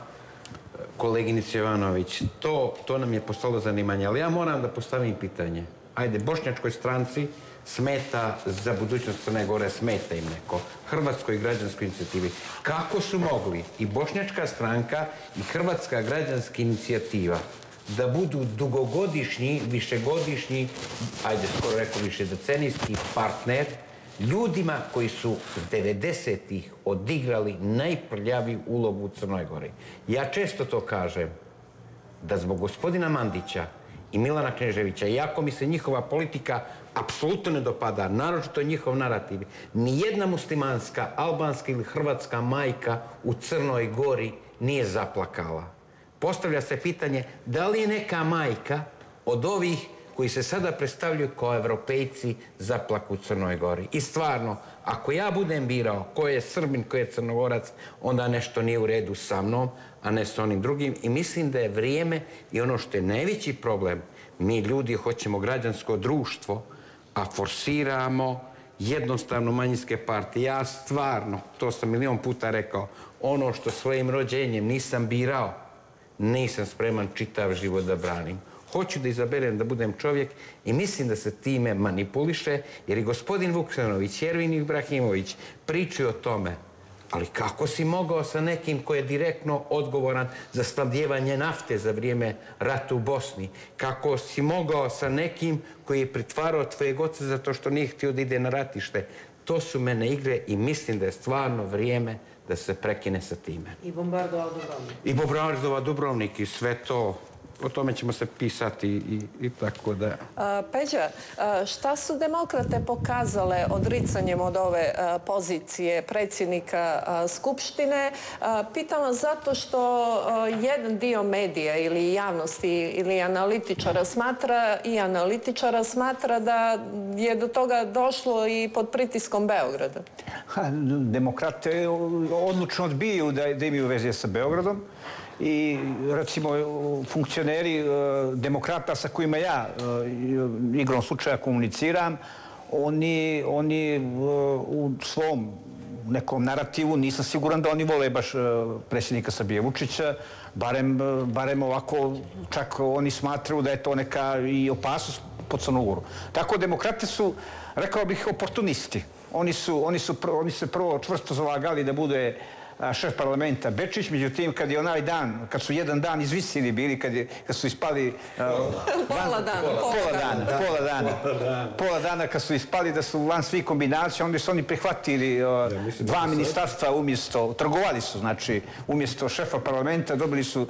koleginice Jovanović. To, to nam je postalo zanimanje, ali ja moram da postavim pitanje. Ajde, Bošnjačkoj stranci smeta za budućnost Crne Gore, smeta im neko. Hrvatskoj građanskoj inicijativi. Kako su mogli i Bošnjačka stranka i Hrvatska građanska inicijativa da budu dugogodišnji, višegodišnji, ajde skoro rekao više decenijski partner ljudima koji su devedesetih odigrali najprljaviju ulogu u Crnoj Gori. Ja često to kažem, da zbog gospodina Mandića i Milana Kneževića, iako mi se njihova politika apsolutno ne dopada, naročito njihov narativ, nijedna muslimanska, albanska ili hrvatska majka u Crnoj Gori nije zaplakala. Postavlja se pitanje da li je neka majka od ovih koji se sada predstavljaju kao evropejci zaplaku u Crnoj Gori. I stvarno, ako ja budem birao ko je Srbin, ko je Crnogorac, onda nešto nije u redu sa mnom, a ne s onim drugim. I mislim da je vrijeme i ono što je najveći problem, mi ljudi hoćemo građansko društvo, a forsiramo jednostavno manjinske partije. Ja stvarno, to sam milion puta rekao, ono što svojim rođenjem nisam birao, nisam spreman čitav život da branim. Hoću da izaberem da budem čovjek i mislim da se time manipuliše, jer i gospodin Vuksanović, Jervin Ibrahimović pričaju o tome. Ali kako si mogao sa nekim koji je direktno odgovoran za snabdijevanje nafte za vrijeme rata u Bosni? Kako si mogao sa nekim koji je pritvarao tvojeg oca zato što nije htio da ide na ratište? To su mene igre i mislim da je stvarno vrijeme da se prekine sa time. I bombardovao Dubrovnik. I bombardovao Dubrovnik i sve to. o tome ćemo se pisati i tako da... Peđa, šta su demokrate pokazale odricanjem od ove pozicije predsjednika Skupštine? Pitam vas zato što jedan dio medija ili javnosti ili analitičara smatra i analitičara smatra da je do toga došlo i pod pritiskom Beograda. Demokrate odlučno odbijaju da imaju veze sa Beogradom i recimo funkcioneri demokrata sa kojima ja igrom slučaja komuniciram, oni u svom nekom narativu nisam siguran da oni vole baš predsjednika Srbije Vučića, barem ovako čak oni smatraju da je to neka i opasnost po Crnu Goru. Tako demokrati su, rekao bih, oportunisti. Oni su se prvo čvrsto zalagali da bude šef parlamenta Bečić, međutim, kad je onaj dan, kad su jedan dan izvisili bili, kad su ispali... Pola dana. Pola dana, pola dana. Pola dana kad su ispali da su van svih kombinacija, onda su oni prihvatili dva ministarstva umjesto, trgovali su, znači, umjesto šefa parlamenta, dobili su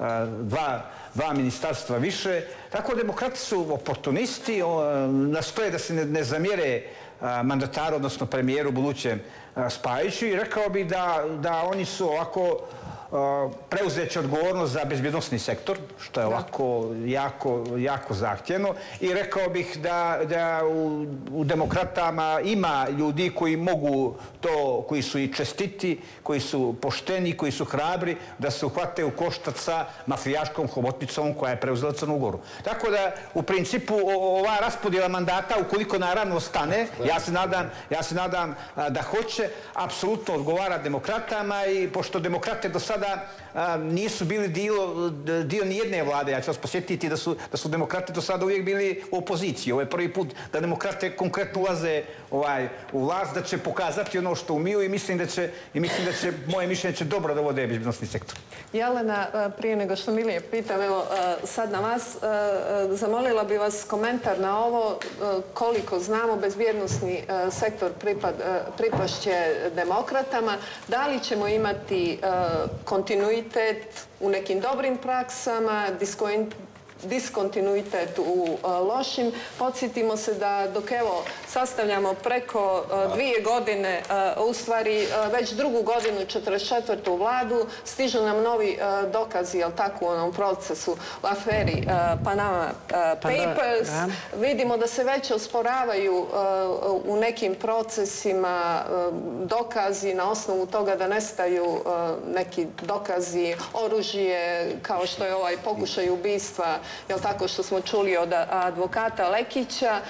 dva ministarstva više. Tako demokrati su oportunisti, nastoje da se ne zamjere mandataru, odnosno premijeru budućem Spajiću, i rekao bih da oni su ovako preuzeći odgovornost za bezbjednosni sektor, što je ovako jako zahtjevno, i rekao bih da u demokratama ima ljudi koji mogu to, koji su i čestiti, koji su pošteni, koji su hrabri, da se uhvate u koštac sa mafijaškom hobotnicom koja je preuzela Crnu Goru. Tako da, u principu, ova raspodjela mandata, ukoliko naravno stane, ja se nadam da hoće, apsolutno odgovara demokratama, i pošto demokrate do sada nisu bili dio nijedne vlade. Ja ću vas posjetiti da su demokrate do sada uvijek bili u opoziciji. Ovo je prvi put da demokrate konkretno ulaze u vlast, da će pokazati ono što umiju, i mislim da će, moje mišljenje će dobro da vode bezbjednosni sektor. Jelena, prije nego što Milije pitam, evo sad na vas, zamolila bi vas komentar na ovo, koliko znamo bezbjednosni sektor pripašće demokratama, da li ćemo imati kontinuitet u nekim dobrim praksama, diskontinuitet u lošim. Podsjetimo se da dok evo sastavljamo preko dvije godine, u stvari već drugu godinu četrdeset četvrtu vladu, stižu nam novi dokazi, jel tako, u onom procesu u aferi Panama Papers. Vidimo da se već osporavaju u nekim procesima dokazi na osnovu toga da nestaju neki dokazi, oružje, kao što je ovaj pokušaj ubistva, jel tako, što smo čuli od advokata Lekića.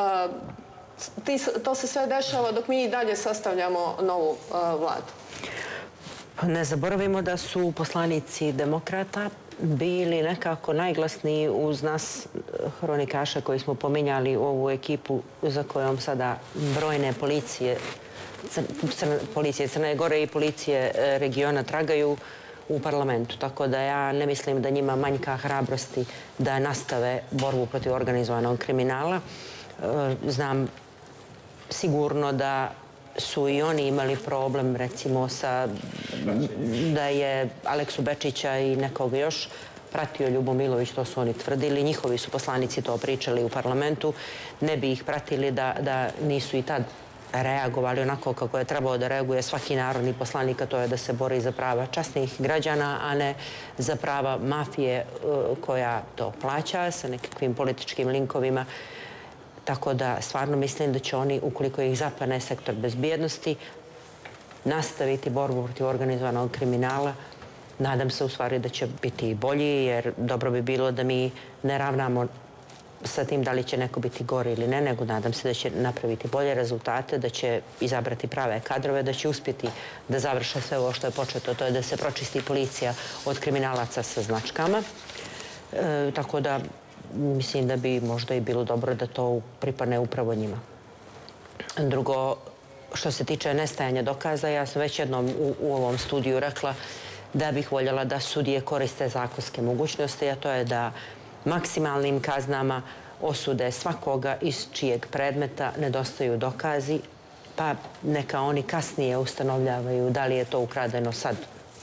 To se sve dešava dok mi i dalje sastavljamo novu vladu. Ne zaboravimo da su poslanici demokrata bili nekako najglasniji uz nas hronikaša koji smo pominjali u ovu ekipu za kojom sada brojne policije, policije Crne Gore i policije regiona tragaju u parlamentu. Tako da ja ne mislim da njima manjka hrabrosti da nastave borbu protiv organizovanog kriminala. Znam sigurno da su i oni imali problem, recimo, sa da je Aleksu Bečića i nekog još pratio Ljubo Milović, to su oni tvrdili. Njihovi su poslanici to pričali u parlamentu. Ne bi ih pratili da nisu i tad reagovali onako kako je trebao da reaguje svaki narodni poslanik, a to je da se bori za prava časnih građana, a ne za prava mafije koja to plaća sa nekakvim političkim linkovima. Tako da stvarno mislim da će oni, ukoliko ih zapane sektor bezbjednosti, nastaviti borbu protiv organizovanog kriminala. Nadam se u stvari da će biti i bolji, jer dobro bi bilo da mi ne ravnamo sa tim da li će neko biti gori ili ne, nego nadam se da će napraviti bolje rezultate, da će izabrati prave kadrove, da će uspjeti da završe sve ovo što je početo, to je da se pročisti policija od kriminalaca sa značkama. Tako da mislim da bi možda i bilo dobro da to pripadne upravo njima. Drugo, što se tiče nestajanja dokaza, ja sam već jednom u ovom studiju rekla da bih voljela da sudije koriste zakonske mogućnosti, a to je da maksimalnim kaznama osude svakoga iz čijeg predmeta nedostaju dokazi, pa neka oni kasnije ustanovljavaju da li je to ukradeno sad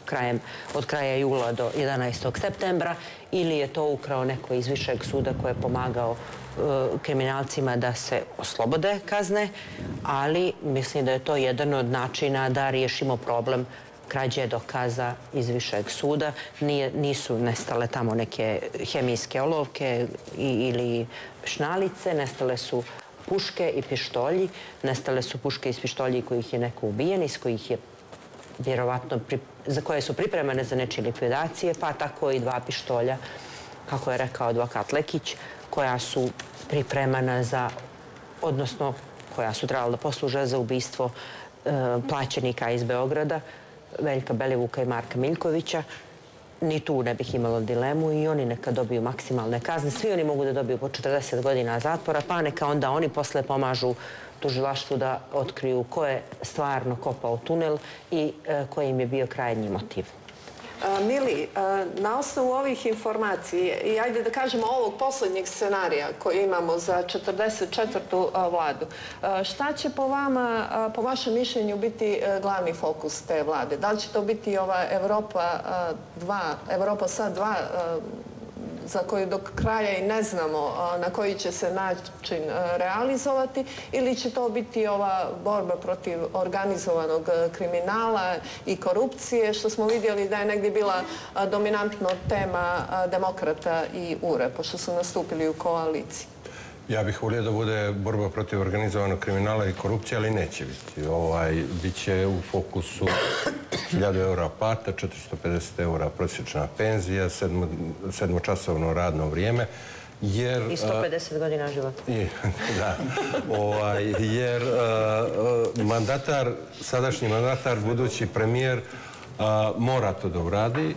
krajem, od kraja jula do jedanaestog septembra, ili je to ukrao neko iz višeg suda koji je pomagao kriminalcima da se oslobode kazne, ali mislim da je to jedan od načina da riješimo problem krađe dokaza iz višeg suda. Nisu nestale tamo neke hemijske olovke ili šnalice, nestale su puške i pištolji, nestale su puške iz pištolji kojih je neko ubijen, iz kojih je vjerovatno, za koje su pripremane za nečije likvidacije, pa tako i dva pištolja, kako je rekao advokat Lekić, koja su pripremana za, odnosno koja su trebala da posluže za ubistvo plaćenika iz Beograda, Veljka Belivuka i Marka Miljkovića. Ni tu ne bih imala dilemu i oni neka dobiju maksimalne kazne. Svi oni mogu da dobiju po četrdeset godina zatvora, pa neka onda oni posle pomažu tužilaštvu da otkriju ko je stvarno kopao tunel i koji im je bio krajnji motiv. Mili, na osnovu ovih informacija i ajde da kažemo ovog poslednjeg scenarija koji imamo za četrdeset četvrtu vladu, šta će po vama, po vašem mišljenju biti glavni fokus te vlade? Da li će to biti ova Evropa dva, Evropa sad dva, za koju do kraja i ne znamo na koji će se način realizovati, ili će to biti ova borba protiv organizovanog kriminala i korupcije, što smo vidjeli da je negdje bila dominantno tema Demokrata i U R E, pošto su nastupili u koaliciji. Ja bih volio da bude borba protiv organizovanog kriminala i korupcije, ali neće biti. Biće u fokusu hiljadu eura plata, četiristo pedeset eura prosječna penzija, sedmočasovno radno vrijeme. I sto pedeset godina života. Da. Jer mandatar, sadašnji mandatar, budući premijer, mora to da uradi,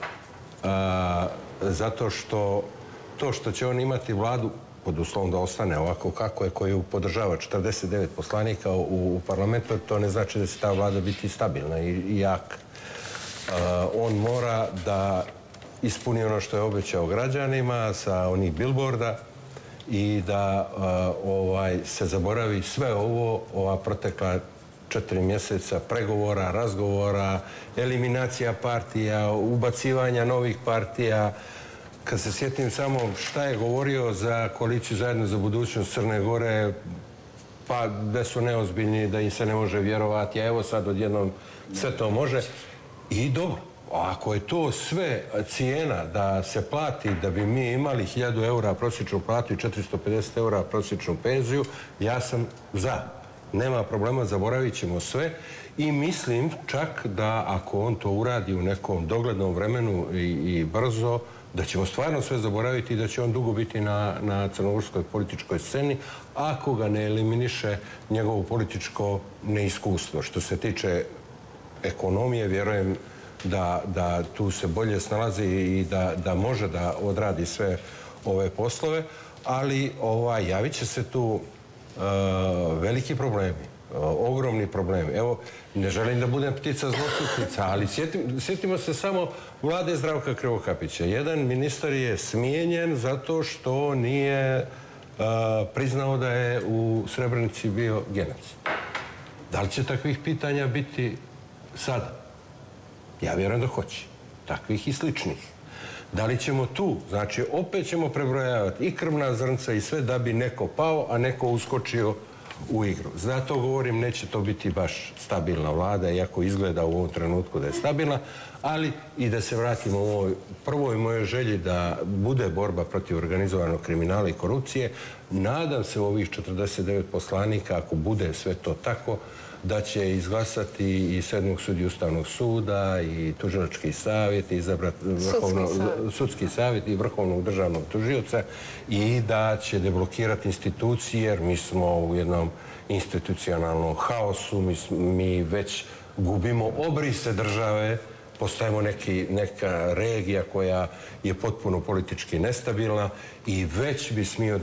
zato što to što će on imati vladu, pod uslovom da ostane ovako kako je, koju podržava četrdeset devet poslanika u parlamentu, to ne znači da će ta vlada biti stabilna i jaka. On mora da ispuni ono što je obećao građanima sa onih bilborda i da se zaboravi sve ovo, ova protekla četiri mjeseca pregovora, razgovora, eliminacija partija, ubacivanja novih partija. Kad se sjetim samo šta je govorio za koaliciju Zajedno za budućnost Crne Gore, pa da su neozbiljni, da im se ne može vjerovati, a evo sad odjednom sve to može. I dobro, ako je to sve cijena da se plati, da bi mi imali hiljadu eura prosječnu platu i četiristo pedeset eura prosječnu penziju, ja sam za. Nema problema, zaboravit ćemo sve i mislim čak da ako on to uradi u nekom doglednom vremenu i brzo, da ćemo stvarno sve zaboraviti i da će on dugo biti na crnogorskoj političkoj sceni ako ga ne eliminiše njegovo političko neiskustvo. Što se tiče ekonomije, vjerujem da tu se bolje snalazi i da može da odradi sve ove poslove, ali javit će se tu veliki problemi, ogromni problemi. Evo, ne želim da budem ptica zloslutnica, ali sjetimo se samo vlade Zdravka Krivokapića. Jedan ministar je smijenjen zato što nije priznao da je u Srebrenici bio genocid. Da li će takvih pitanja biti sada? Ja vjerujem da hoće. Takvih i sličnih. Da li ćemo tu, znači opet ćemo prebrojavati i krvna zrnca i sve da bi neko pao, a neko uskočio u igru. Zato govorim, neće to biti baš stabilna vlada, iako izgleda u ovom trenutku da je stabilna, ali i da se vratimo u ovoj prvoj mojoj želji da bude borba protiv organizovanog kriminala i korupcije. Nadam se u ovih četrdeset devet poslanika, ako bude sve to tako, da će izglasati i sedmog sudiju Ustavnog suda i tužilački savjet, izabrati sudski savjet i vrhovnog državnog tužioca i da će deblokirati institucije, jer mi smo u jednom institucionalnom haosu, mi već gubimo obrise države, postajemo neka regija koja je potpuno politički nestabilna i već bi smio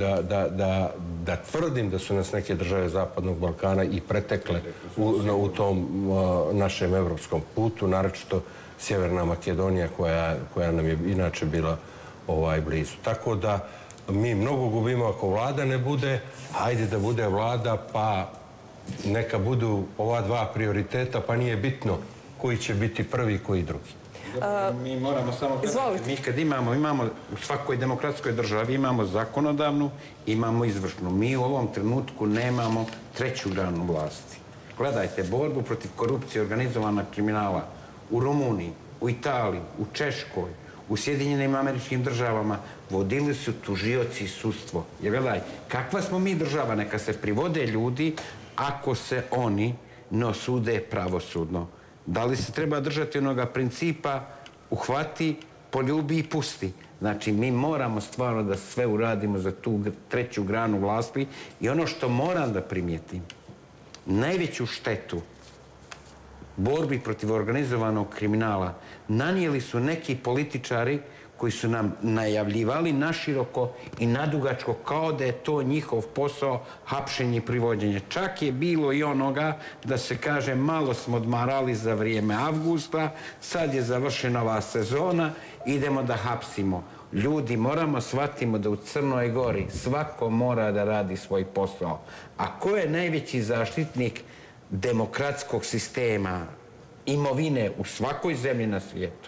da tvrdim da su nas neke države Zapadnog Balkana i pretekle u tom našem evropskom putu, naročito Sjeverna Makedonija koja nam je inače bila blizu. Tako da mi mnogo gubimo ako vlada ne bude, hajde da bude vlada pa neka budu ova dva prioriteta, pa nije bitno koji će biti prvi i koji drugi. Mi moramo samo... Mi kad imamo, imamo u svakoj demokratskoj državi imamo zakonodavnu, imamo izvršnu. Mi u ovom trenutku nemamo treću granu vlasti. Gledajte, borbu protiv korupcije i organizovanog kriminala u Rumuniji, u Italiji, u Češkoj, u Sjedinjenim Američkim Državama vodili su tužioci i sudstvo. Jer gledaj, kakva smo mi država, neka se privode ljudi ako se oni ne osude pravosudno. Da li se treba držati onoga principa uhvati, poljubi i pusti? Znači, mi moramo stvarno da sve uradimo za tu treću granu vlasti i ono što moram da primijetim, najveću štetu borbi protiv organizovanog kriminala nanijeli su neki političari koji su nam najavljivali naširoko i nadugačko kao da je to njihov posao, hapšenje i privođenje. Čak je bilo i onoga da se kaže malo smo odmarali za vrijeme avgusta, sad je završena ova sezona, idemo da hapsimo. Ljudi, moramo shvatimo da u Crnoj Gori svako mora da radi svoj posao. A ko je najveći zaštitnik demokratskog sistema, imovine u svakoj zemlji na svijetu?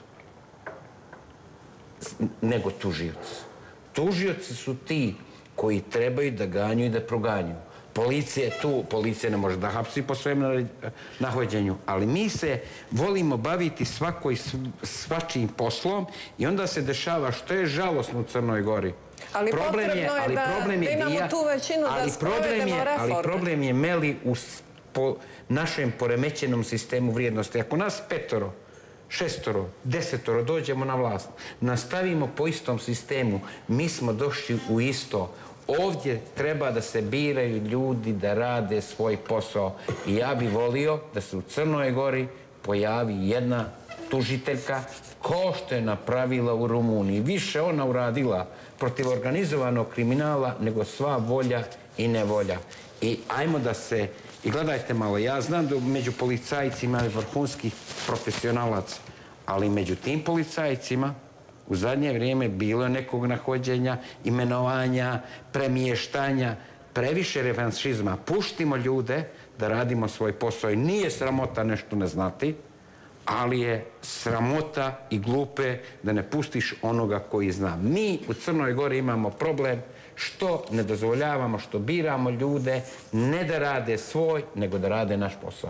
Nego tužioci. Tužioci su ti koji trebaju da ganju i da proganju. Policija je tu, policija ne može da hapsi po svojem nahođenju, ali mi se volimo baviti svakoj svačijim poslom i onda se dešava što je žalosno u Crnoj Gori. Ali potrebno je da imamo tu većinu da sprovedemo reforme. Ali problem je, Meli, po našem poremećenom sistemu vrijednosti. Ako nas petoro, šestoro, desetoro dođemo na vlast, nastavimo po istom sistemu, mi smo došli u isto. Ovdje treba da se biraju ljudi da rade svoj posao. I ja bih volio da se u Crnoj Gori pojavi jedna tužiteljka kao što je napravila u Rumuniji. Više ona uradila protiv organizovanog kriminala nego sva volja i nevolja. I ajmo da se... I gledajte malo, ja znam da među policajcima je vrhunskih profesionalaca, ali među tim policajcima u zadnje vrijeme bilo je nekog nahođenja, imenovanja, premještanja, previše revanšizma. Puštimo ljude da radimo svoj posao i nije sramota nešto ne znati, ali je sramota i glupe da ne pustiš onoga koji zna. Mi u Crnoj Gori imamo problem što ne dozvoljavamo, što biramo ljude ne da rade svoj, nego da rade naš posao.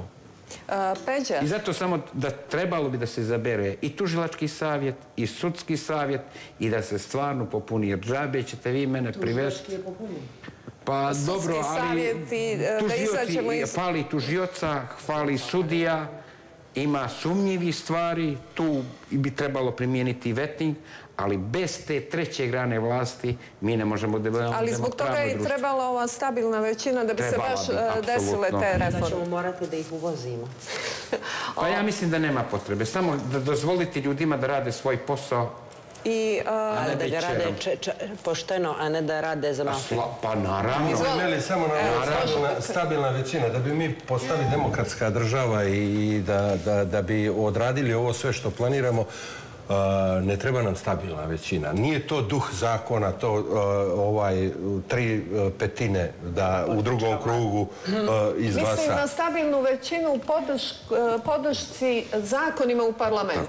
Peđa. I zato samo da trebalo bi da se izabere i tužilački savjet, i sudski savjet i da se stvarno popuni. Jer džabe ćete vi mene privesti. Tužilački je popunjen. Pa dobro, ali tužioci, fali tužioca, fali sudija, ima sumnjivi stvari, tu bi trebalo primijeniti vetting, ali bez te treće grane vlasti mi ne možemo da budemo pravno društvo. Ali zbog toga je trebala ova stabilna većina da bi se baš desile te reforme. Da ćemo morati da ih uvozimo. Pa ja mislim da nema potrebe. Samo da dozvoliti ljudima da rade svoj posao. Ali da ga rade pošteno, a ne da rade za mafiju. Pa naravno. Meli, samo na stabilna većina. Da bi mi postali demokratska država i da bi odradili ovo sve što planiramo, ne treba nam stabilna većina. Nije to duh zakona, to ovaj tri petine da u drugom krugu izglasa. Mislim na stabilnu većinu u podršci zakonima u parlamentu.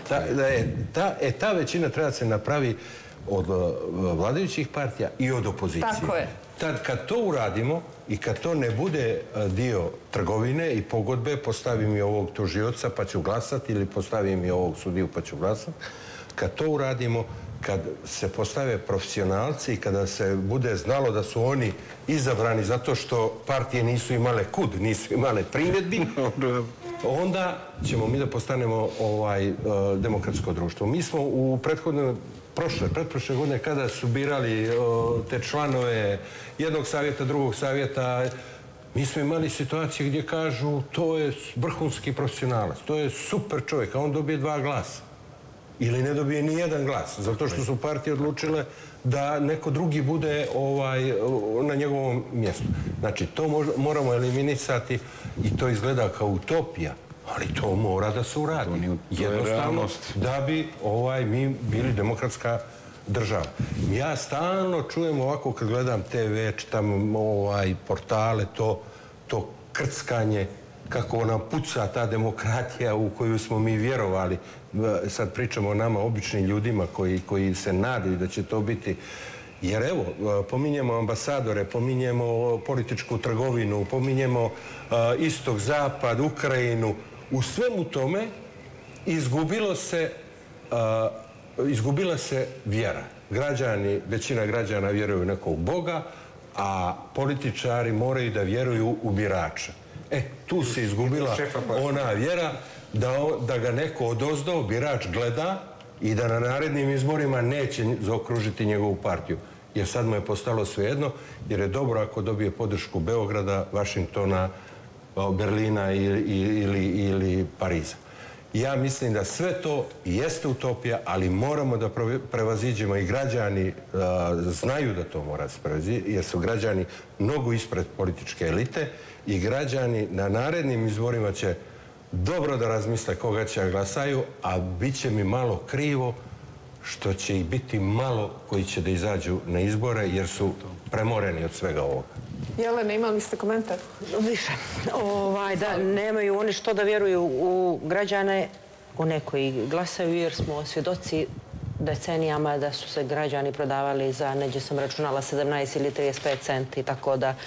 Ta većina treba se napravi od vladajućih partija i od opozicije. Tako je. Tad kad to uradimo i kad to ne bude dio trgovine i pogodbe, postavi mi ovog tužioca pa ću glasati ili postavi mi ovog sudiju pa ću glasati, kad to uradimo, kad se postave profesionalci i kada se bude znalo da su oni izabrani zato što partije nisu imale kud, nisu imale primjedbi, onda ćemo mi da postanemo demokratsko društvo. Mi smo u prethodne, prošle, pretprošle godine kada su birali te članove jednog savjeta, drugog savjeta, mi smo imali situacije gdje kažu to je vrhunski profesionalac, to je super čovjek, a on dobije dva glasa. Ili ne dobije ni jedan glas, zato što su partije odlučile da neko drugi bude na njegovom mjestu. Znači, to moramo eliminisati i to izgleda kao utopija, ali to mora da se uradi. Jednostavno, da bi mi bili demokratska država. Ja stalno čujem ovako kad gledam te ve, čitam portale, to krckanje. kako nam puca ta demokratija u koju smo mi vjerovali. Sad pričamo o nama, običnim ljudima koji, koji se nadaju da će to biti. Jer evo, pominjemo ambasadore, pominjemo političku trgovinu, pominjemo uh, istok, zapad, Ukrajinu. U svemu tome izgubilo se, uh, izgubila se vjera. Građani, većina građana vjeruju u nekog Boga, a političari moraju da vjeruju u birača. E, tu se izgubila ona vjera da, da ga neko odozdo, birač gleda i da na narednim izborima neće zaokružiti njegovu partiju. Jer sad mu je postalo svejedno, jer je dobro ako dobije podršku Beograda, Vašingtona, Berlina ili, ili, ili Pariza. Ja mislim da sve to jeste utopija, ali moramo da prevaziđemo i građani uh, znaju da to mora se prevaziđiti, jer su građani mnogo ispred političke elite i građani na narednim izborima će dobro da razmisle koga će glasaju, a bit će mi malo krivo što će ih biti malo koji će da izađu na izbore jer su premoreni od svega ovoga. Jelena, imali ste komentar? Više. Ovaj, da nemaju oni što da vjeruju u građane, one koji glasaju, jer smo svjedoci decenijama da su se građani prodavali za, neđe sam računala, sedamnaest ili trideset pet centi, tako da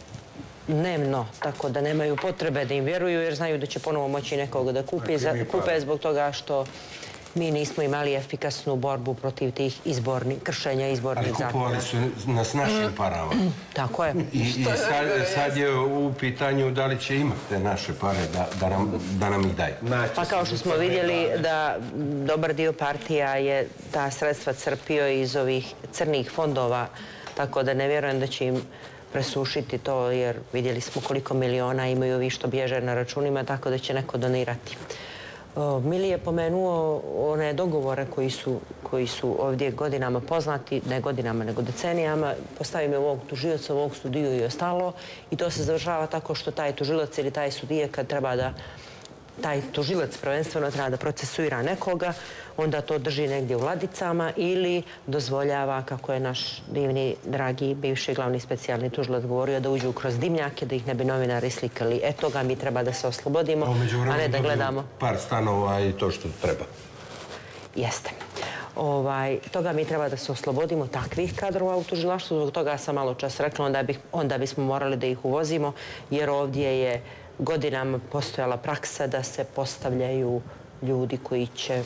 dnevno, tako da nemaju potrebe da im vjeruju jer znaju da će ponovo moći nekoga da kupi, za, kupe zbog toga što mi nismo imali efikasnu borbu protiv tih izborni, kršenja izbornih zakona. Ali kupovali su nas našim parama. Tako je. I, i sad, sad je u pitanju da li će imati te naše pare da, da, nam, da nam ih daju. Pa kao što smo vidjeli da dobar dio partija je ta sredstva crpio iz ovih crnih fondova, tako da ne vjerujem da će im presušiti to, jer vidjeli smo koliko miliona imaju ovi što bježe na računima, tako da će neko donirati. Mili je pomenuo one dogovore koji su, koji su ovdje godinama poznati, ne godinama nego decenijama. Postavimo ovog tužioca, ovog sudiju i ostalo i to se završava tako što taj tužilac ili taj sudije kad treba da taj tužilac prvenstveno treba da procesuira nekoga, onda to drži negdje u ladicama ili dozvoljava, kako je naš divni, dragi, bivši glavni specijalni tužilac govorio, da uđu kroz dimnjake, da ih ne bi novinari slikali. E, toga mi treba da se oslobodimo, a ne da gledamo. Par stanova i to što treba. Jeste. Ovaj, toga mi treba da se oslobodimo takvih kadrova u tužilaštvu. Zbog toga sam malo čas rekla, onda, bih, onda bismo morali da ih uvozimo, jer ovdje je godinama postojala praksa da se postavljaju ljudi koji će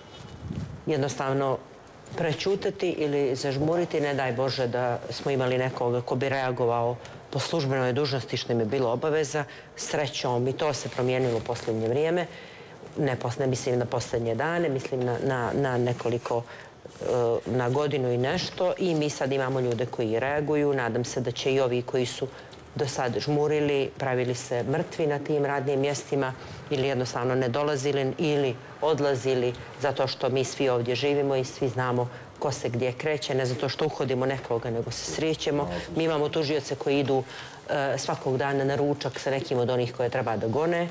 jednostavno prečutati ili zažmuriti. Ne daj Bože da smo imali nekoga ko bi reagovao po službenoj dužnosti što im je bilo obaveza. Srećom i to se promijenilo u posljednje vrijeme. Ne, ne mislim na posljednje dane, mislim na, na, na nekoliko, na godinu i nešto. I mi sad imamo ljude koji reaguju. Nadam se da će i ovi koji su do sad žmurili, pravili se mrtvi na tim radnim mjestima ili jednostavno ne dolazili ili odlazili zato što mi svi ovdje živimo i svi znamo ko se gdje kreće, ne zato što uhodimo nekoga, nego se srećemo. Mi imamo tužioce koji idu uh, svakog dana na ručak sa nekim od onih koje treba da gone.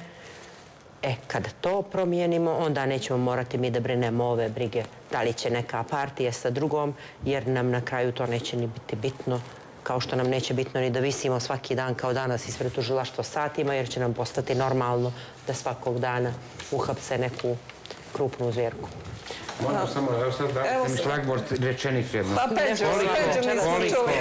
E, kada to promijenimo, onda nećemo morati mi da brinemo ove brige da li će neka partija sa drugom, jer nam na kraju to neće ni biti bitno, kao što nam neće bitno ni da visimo svaki dan kao danas ispred tužilaštva satima, jer će nam postati normalno da svakog dana uhapse neku krupnu zvjerku. Možda samo, evo sad da mi šlagvort rečenicu jednu. Pa Peđo, Peđo nismo čuli.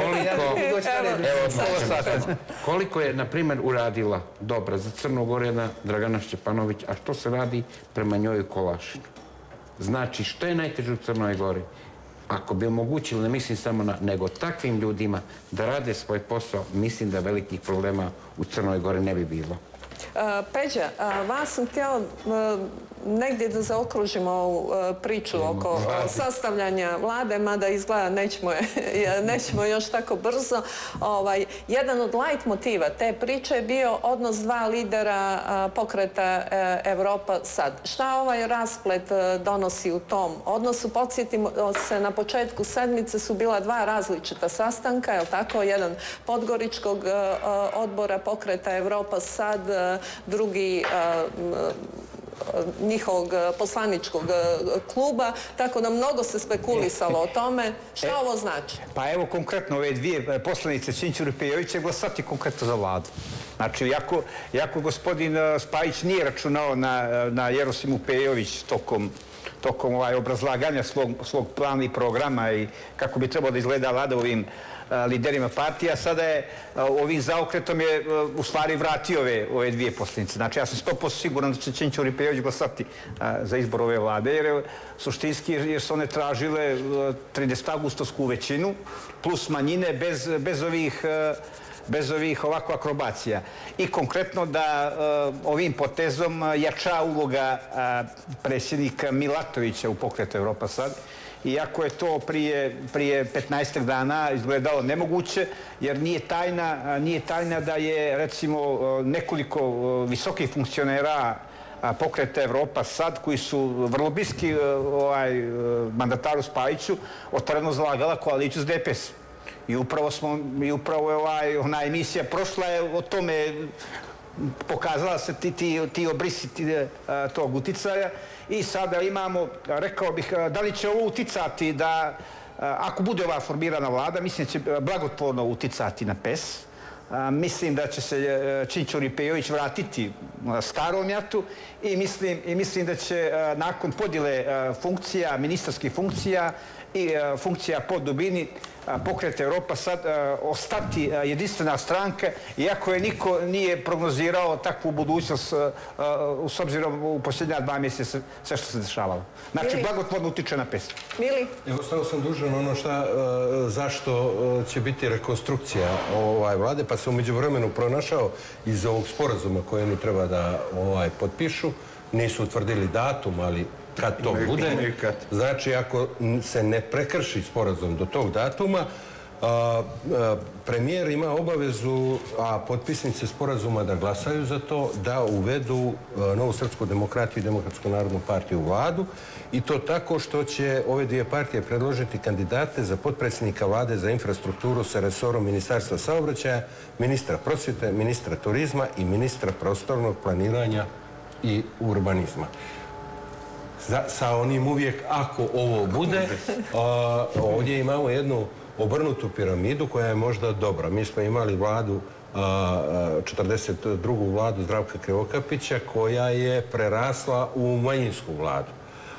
Koliko, koliko je, na primjer, uradila dobra za Crnu Goru jedna Dragana Šćepanović, a što se radi prema njoj Kolašinu? Znači, što je najteže u Crnoj Gori? Ako bi omogućili, ne mislim samo na, nego takvim ljudima da rade svoj posao, mislim da velikih problema u Crnoj Gori ne bi bilo. Peđa, vas sam htjela negdje da zaokružimo ovu priču oko sastavljanja vlade, mada izgleda nećemo, nećemo još tako brzo. Ovaj, jedan od light motiva te priče je bio odnos dva lidera pokreta Evropa sad. Šta ovaj rasplet donosi u tom odnosu? Podsjetimo se, na početku sedmice su bila dva različita sastanka, je li tako? Jedan Podgoričkog odbora pokreta Evropa sad, drugi njihovog poslaničkog kluba, tako da mnogo se spekulisalo o tome. Šta ovo znači? Pa evo konkretno ove dvije poslanice Činčur i Pejović će glasati konkretno za vladu. Znači, iako, iako gospodin Spajić nije računao na, na Jerosimu Pejović tokom, tokom ovaj, obrazlaganja svog, svog plana i programa i kako bi trebalo da izgleda vlada ovim liderima partija, sada je ovim zaokretom je u stvari vratio ove, ove dvije poslanice. Znači, ja sam sto posto siguran da će Ćinćur i Pejović glasati za izbor ove vlade, jer suštinski jer su one tražile tridesetogustovsku većinu plus manjine bez, bez ovih bez ovih ovako akrobacija. I konkretno da ovim potezom jača uloga predsjednika Milatovića u Pokretu Evropa sad, iako je to prije, prije petnaestak dana izgledalo nemoguće, jer nije tajna, nije tajna da je recimo nekoliko visokih funkcionera Pokreta Evropa sad, koji su vrlo bliski ovaj, mandataru Spajiću, otvoreno zalagala koaliciju s D P S. I upravo smo, i upravo je ovaj, ona emisija prošla je o tome, pokazala se ti, ti, ti obrisi ti, tog uticaja i sada imamo, rekao bih, da li će ovo uticati da, ako bude ova formirana vlada, mislim da će blagotvorno uticati na P E S. Mislim da će se Ćinćur i Pejović vratiti starom jatu i mislim, i mislim da će nakon podjele funkcija, ministarskih funkcija i funkcija po dubini Pokret Evropa sad ostati jedinstvena stranka, iako je niko nije prognozirao takvu budućnost s obzirom u posljednja dva mjeseca sve što se dešavalo. Znači, blagotvorno utiče na P E S. Mili? Evo, stao sam dužan ono šta, zašto će biti rekonstrukcija ovaj vlade, pa se umeđu vremenu pronašao iz ovog sporazuma koje oni treba da ovaj, potpišu. Nisu utvrdili datum, ali kad to bude. Znači, ako se ne prekrši sporazum do tog datuma, premijer ima obavezu, a potpisnice sporazuma da glasaju za to, da uvedu Novu srpsku demokratiju i Demokratsku narodnu partiju u vladu, i to tako što će ove dvije partije predložiti kandidate za potpredsjednika vlade za infrastrukturu sa resorom Ministarstva saobraćaja, ministra prosvjete, ministra turizma i ministra prostornog planiranja i urbanizma. Sa onim uvijek, ako ovo bude, ovdje imamo jednu obrnutu piramidu koja je možda dobra. Mi smo imali vladu, četrdeset drugu vladu Zdravka Krivokapića, koja je prerasla u manjinsku vladu.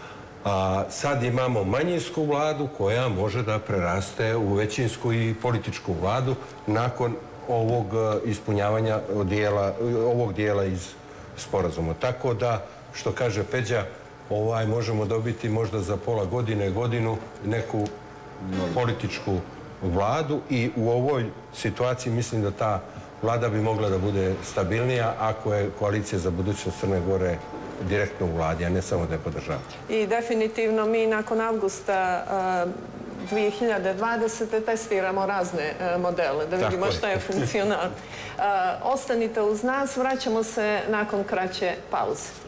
Sad imamo manjinsku vladu koja može da preraste u većinsku i političku vladu nakon ovog ispunjavanja ovog dijela iz sporazuma. Tako da, što kaže Peđa, ovaj, možemo dobiti možda za pola godine, godinu neku političku vladu i u ovoj situaciji mislim da ta vlada bi mogla da bude stabilnija ako je koalicija za budućnost Crne Gore direktno u vladi, a ne samo da je podržava. I definitivno mi nakon avgusta dvije hiljade dvadesete testiramo razne modele, da vidimo šta je funkcionalno. Ostanite uz nas, vraćamo se nakon kraće pauze.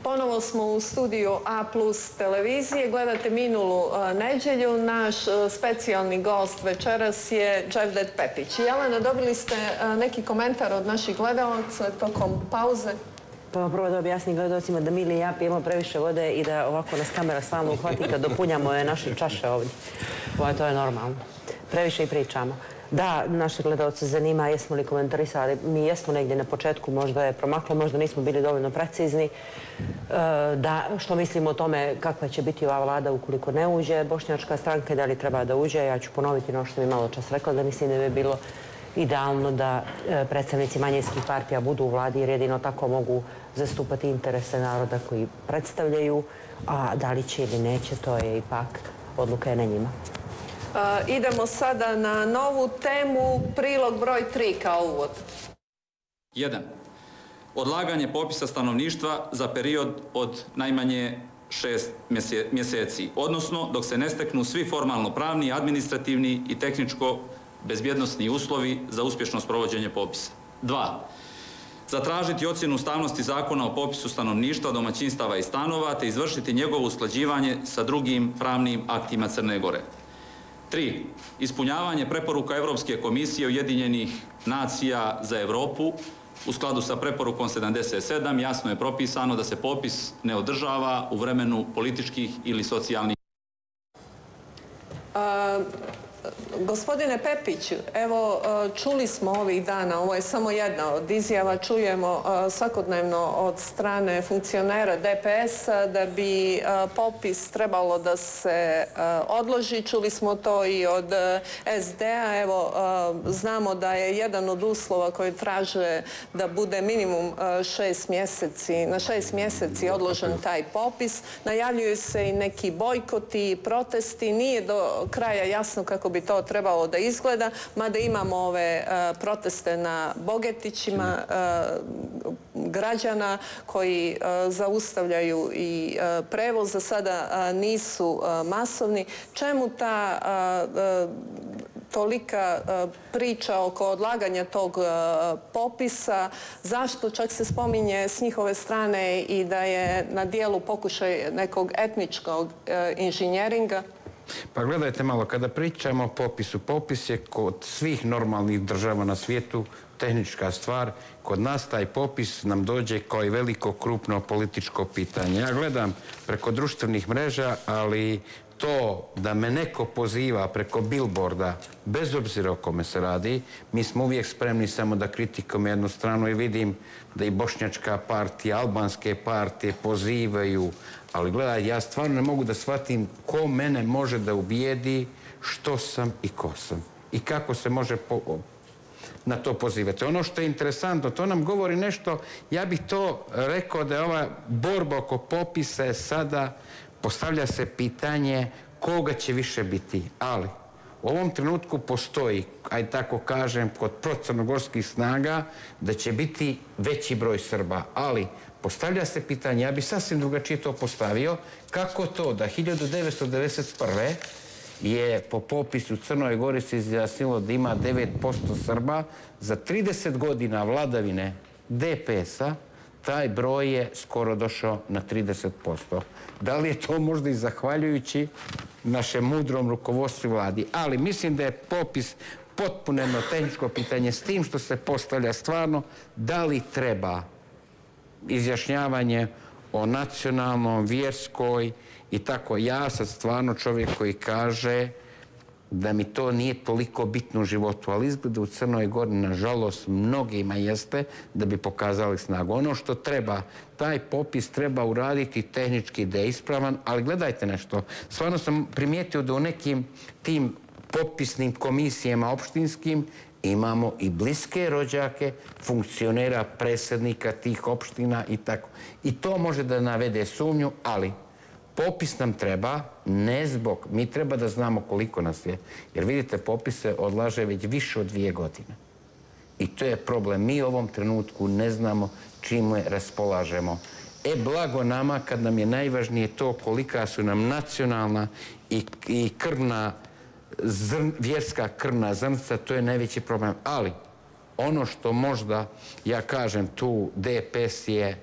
Ponovo smo u studiju A plus televizije. Gledate minulu nedjelju. Naš specijalni gost večeras je Cevdet Pepić. Jelena, dobili ste neki komentar od naših gledalaca tokom pauze? Pa prvo da objasnim gledalcima da Mili i ja pijemo previše vode i da ovako nas kamera stalno uhvati kad dopunjamo naše čaše ovdje. To je normalno. Previše i pričamo. Da, naše gledalce zanima jesmo li komentarisali. Mi jesmo negdje na početku, možda je promaklo, možda nismo bili dovoljno precizni. Da, što mislimo o tome kakva će biti ova vlada ukoliko ne uđe bošnjačka stranka i da li treba da uđe. Ja ću ponoviti ono što mi malo čas rekla, da mislim da bi bilo idealno da predstavnici manjinskih partija budu u vladi jer jedino tako mogu zastupati interese naroda koji predstavljaju, a da li će ili neće, to je ipak odluka je na njima. Idemo sada na novu temu, prilog broj tri kao uvod. jedan. Odlaganje popisa stanovništva za period od najmanje šest mjeseci, odnosno dok se ne steknu svi formalno pravni, administrativni i tehničko-bezbjednosni uslovi za uspješno sprovođenje popisa. dva. Zatražiti ocjenu ustavnosti zakona o popisu stanovništva, domaćinstava i stanova te izvršiti njegovo usklađivanje sa drugim pravnim aktima Crne Gore. tri. Ispunjavanje preporuka Evropske komisije Ujedinjenih nacija za Evropu u skladu sa preporukom sedamdeset sedam jasno je propisano da se popis ne održava u vremenu političkih ili socijalnih. Gospodine Pepić, evo čuli smo ovih dana, ovo je samo jedna od izjava, čujemo svakodnevno od strane funkcionera D P S-a da bi popis trebalo da se odloži. Čuli smo to i od S D-a. Evo, znamo da je jedan od uslova koji traže da bude minimum šest mjeseci, na šest mjeseci odložen taj popis. Najavljuju se i neki bojkoti, protesti. Nije do kraja jasno kako bi to trebalo da izgleda, mada imamo ove proteste na Bogetićima građana koji zaustavljaju i prevoz, za sada nisu masovni. Čemu ta tolika priča oko odlaganja tog popisa? Zašto čak se spominje s njihove strane i da je na dijelu pokušaj nekog etničkog inženjeringa? Pa gledajte malo, kada pričamo o popisu, popis je kod svih normalnih država na svijetu tehnička stvar. Kod nas taj popis nam dođe kao i veliko krupno političko pitanje. Ja gledam preko društvenih mreža, ali to da me neko poziva preko billboarda, bez obzira o kome se radi, mi smo uvijek spremni samo da kritikujemo jednu stranu i vidim da i bošnjačka partija, albanske partije pozivaju. Ali gledaj, ja stvarno ne mogu da shvatim ko mene može da ubijedi što sam i ko sam. I kako se može na to pozivati. Ono što je interesantno, to nam govori nešto, ja bih to rekao da je ova borba oko popisa je sada, postavlja se pitanje koga će više biti. Ali u ovom trenutku postoji, aj tako kažem, kod procrnogorskih snaga da će biti veći broj Srba. Ali postavlja se pitanje, ja bih sasvim drugačije to postavio, kako to da hiljadu devetsto devedeset prve je po popisu Crnoj Gori se izjasnilo da ima devet posto Srba, za trideset godina vladavine D P S-a taj broj je skoro došao na trideset posto. Da li je to možda i zahvaljujući našem mudrom rukovodstvu vladi? Ali mislim da je popis potpuno jedno tehničko pitanje s tim što se postavlja stvarno da li treba izjašnjavanje o nacionalnom, vjerskoj i tako. Ja sam stvarno čovjek koji kaže da mi to nije toliko bitno u životu, ali izgleda u Crnoj Gori, nažalost, mnogima jeste da bi pokazali snagu. Ono što treba, taj popis treba uraditi tehnički da je ispravan, ali gledajte nešto, stvarno sam primijetio da u nekim tim popisnim komisijama opštinskim imamo i bliske rođake, funkcionera, predsjednika tih opština i tako. I to može da navede sumnju, ali popis nam treba, ne zbog, mi treba da znamo koliko nas je. Jer vidite, popis se odlaže već više od dvije godine. I to je problem. Mi u ovom trenutku ne znamo čime raspolažemo. E, blago nama kad nam je najvažnije to kolika su nam nacionalna i, i krvna, zrn, vjerska krvna zrnca, to je najveći problem. Ali ono što možda, ja kažem tu, D P S je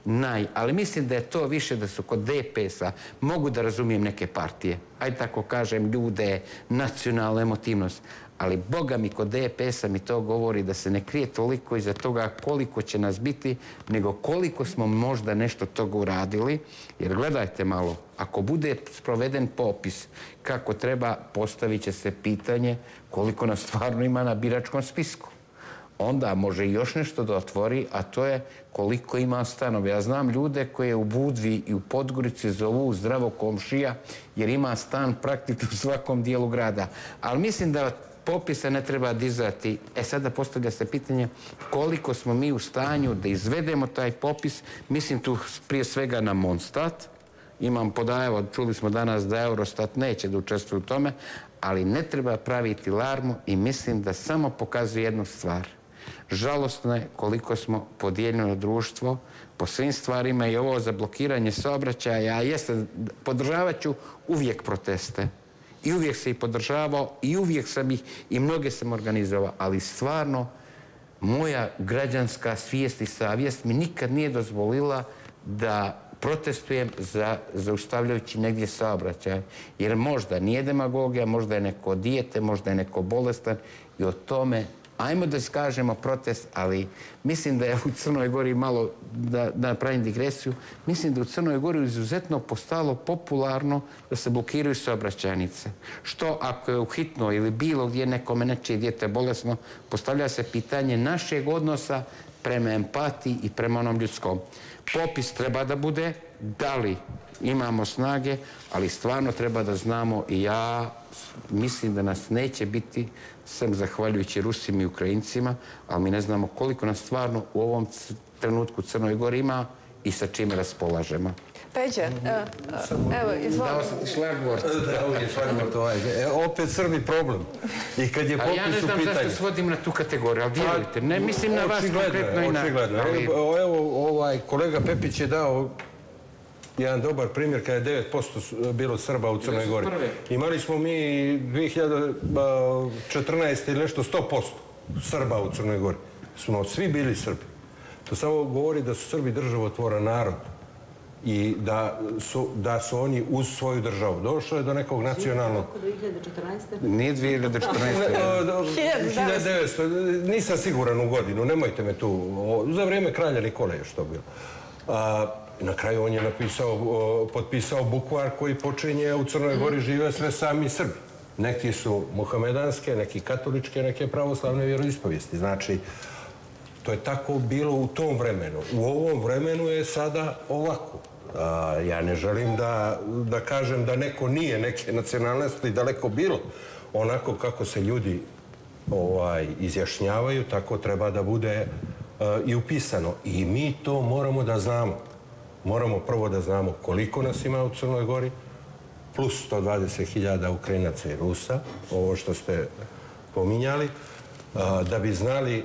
naj, ali mislim da je to više da su kod D P S-a, mogu da razumijem neke partije, ajde tako kažem, ljude, nacionalna emotivnost, ali Boga mi kod D P S-a mi to govori da se ne krije toliko iza toga koliko će nas biti, nego koliko smo možda nešto toga uradili, jer gledajte malo, ako bude sproveden popis kako treba, postavit će se pitanje koliko nas stvarno ima na biračkom spisku. Onda može još nešto da otvori, a to je koliko ima stanove. Ja znam ljude koje u Budvi i u Podgorici zovu zdravo komšija, jer ima stan praktično u svakom dijelu grada. Ali mislim da popisa ne treba dizati. E sada postavlja se pitanje koliko smo mi u stanju da izvedemo taj popis. Mislim tu prije svega na Monstat. Imam podajevo, čuli smo danas da Eurostat neće da učestvuje u tome, ali ne treba praviti larmu i mislim da samo pokazuje jednu stvar. Žalostno je koliko smo podijeljeno društvo po svim stvarima i ovo za blokiranje saobraćaja. Ja jesam, podržavat ću uvijek proteste. I uvijek se ih podržavao i uvijek sam ih i mnoge sam organizovao, ali stvarno moja građanska svijest i savjest mi nikad nije dozvolila da protestujem za zaustavljajući negdje saobraćaj. Jer možda nije demagogija, možda je neko dijete, možda je neko bolestan i o tome ajmo da iskažemo protest, ali mislim da je u Crnoj Gori malo, da napravim digresiju, mislim da u Crnoj Gori izuzetno postalo popularno da se blokiraju saobraćajnice. Što ako je u hitno ili bilo gdje nekome nečije dijete bolesno, postavlja se pitanje našeg odnosa prema empatiji i prema onom ljudskom. Popis treba da bude, da li imamo snage, ali stvarno treba da znamo i ja mislim da nas neće biti sem zahvaljujući Rusima i Ukrajincima, ali mi ne znamo koliko nas stvarno u ovom trenutku u Crnoj Gori ima i sa čime raspolažemo. Peđe, evo, izvoli. Dao sam ti šlagvort. Da, ovdje šlagvort ovaj. Opet Srbi problem. I kad je popis u pitanju... Ja ne znam zašto se vodim na tu kategoriju, ali vjerujte, ne mislim na vas konkretno i na... Očigledno, evo, ovaj, kolega Pepić je dao jedan dobar primjer kada je devet posto bilo Srba u Crnoj Gori. Imali smo mi dvije hiljade četrnaeste ili nešto sto posto Srba u Crnoj Gori. Smo svi bili Srbi. To samo govori da su Srbi državotvoran narod i da su, da su oni uz svoju državu. Došlo je do nekog nacionalnog... dvije hiljade četrnaeste. Nije dvije hiljade četrnaeste. hiljadu devetsto. Nisam siguran u godinu, nemojte me tu... Za vrijeme kralja Nikole je što bilo. Na kraju on je napisao, potpisao bukvar koji počinje u Crnoj Gori žive sve sami Srbi. Neki su muhamedanske, neki katoličke, neke pravoslavne vjeroispovijesti. Znači, to je tako bilo u tom vremenu. U ovom vremenu je sada ovako. Ja ne želim da, da kažem da neko nije neke nacionalnosti daleko bilo. Onako kako se ljudi ovaj, izjašnjavaju, tako treba da bude uh, i upisano. I mi to moramo da znamo. Moramo prvo da znamo koliko nas ima u Crnoj Gori, plus sto dvadeset hiljada Ukrajinaca i Rusa, ovo što ste pominjali, da bi znali,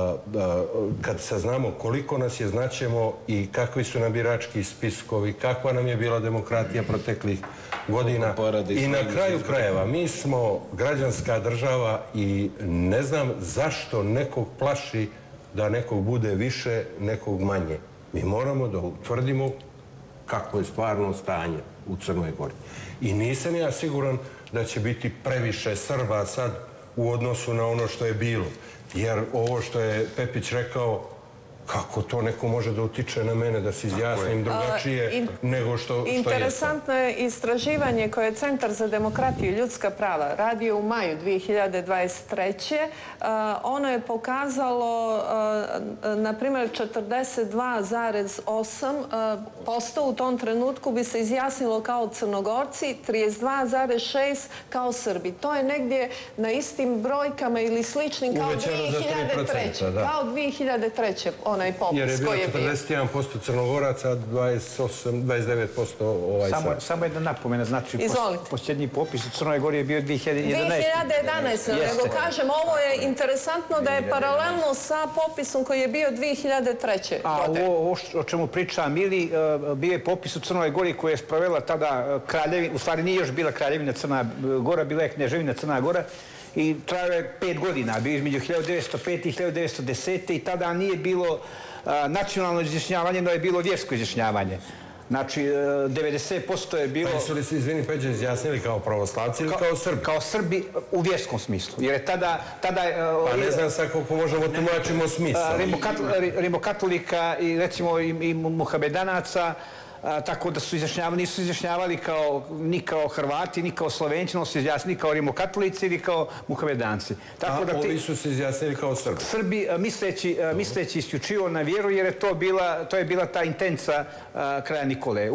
kad saznamo koliko nas je, znaćemo i kakvi su nam birački spiskovi, kakva nam je bila demokratija proteklih godina. I na kraju krajeva, mi smo građanska država i ne znam zašto nekog plaši da nekog bude više, nekog manje. Mi moramo da utvrdimo kako je stvarno stanje u Crnoj Gori. I nisam ja siguran da će biti previše Srba sad u odnosu na ono što je bilo. Jer ovo što je Pepić rekao, kako to neko može da utiče na mene da se izjasnim drugačije nego što je. Interesantno je istraživanje koje je Centar za demokratiju i ljudska prava radio u maju dvije hiljade dvadeset treće. Ono je pokazalo, na primjer, četrdeset dva zarez osam posto u tom trenutku bi se izjasnilo kao Crnogorci, trideset dva zarez šest kao Srbi. To je negdje na istim brojkama ili sličnim kao dvije hiljade treće. Kao dvije hiljade treće. Onaj popis jer je bilo četrdeset jedan posto Crnogoraca, a dvadeset osam, dvadeset devet posto ovaj sad. Samo jedna napomena, znači posljednji popis u Crnoj Gori je bio dvije hiljade jedanaeste. dvije hiljade jedanaeste, nego kažem, ovo je interesantno da je paralelno sa popisom koji je bio dvije hiljade treće. A ovo o čemu priča Mili, bio je popis u Crnoj Gori koji je sprovela tada kraljevina, u stvari nije još bila kraljevina Crna Gora, bila je kneževina Crna Gora. i trajao je pet godina, bio između hiljadu devetsto pete i hiljadu devetsto desete i tada nije bilo nacionalno izjašnjavanje, no je bilo vjersko izjašnjavanje. Znači, devedeset posto je bilo... Pa su li se, izvini Peđa, izjasnili kao pravoslavci ili kao Srbi? Kao Srbi u vjerskom smislu. Jer je tada... Pa ne znam sad koliko možemo tumačimo smisla. Rimokatolika i recimo i muhamedanaca, tako da su izjašnjavali, nisu izjašnjavali ni kao Hrvati, ni kao Slovenci, no su izjasnili kao rimokatolici ili kao muhamedanci. A ovi su se izjasnili kao Srbi? Srbi, misleći isključivo na vjeru, jer je to je bila ta intenca kraja Nikole.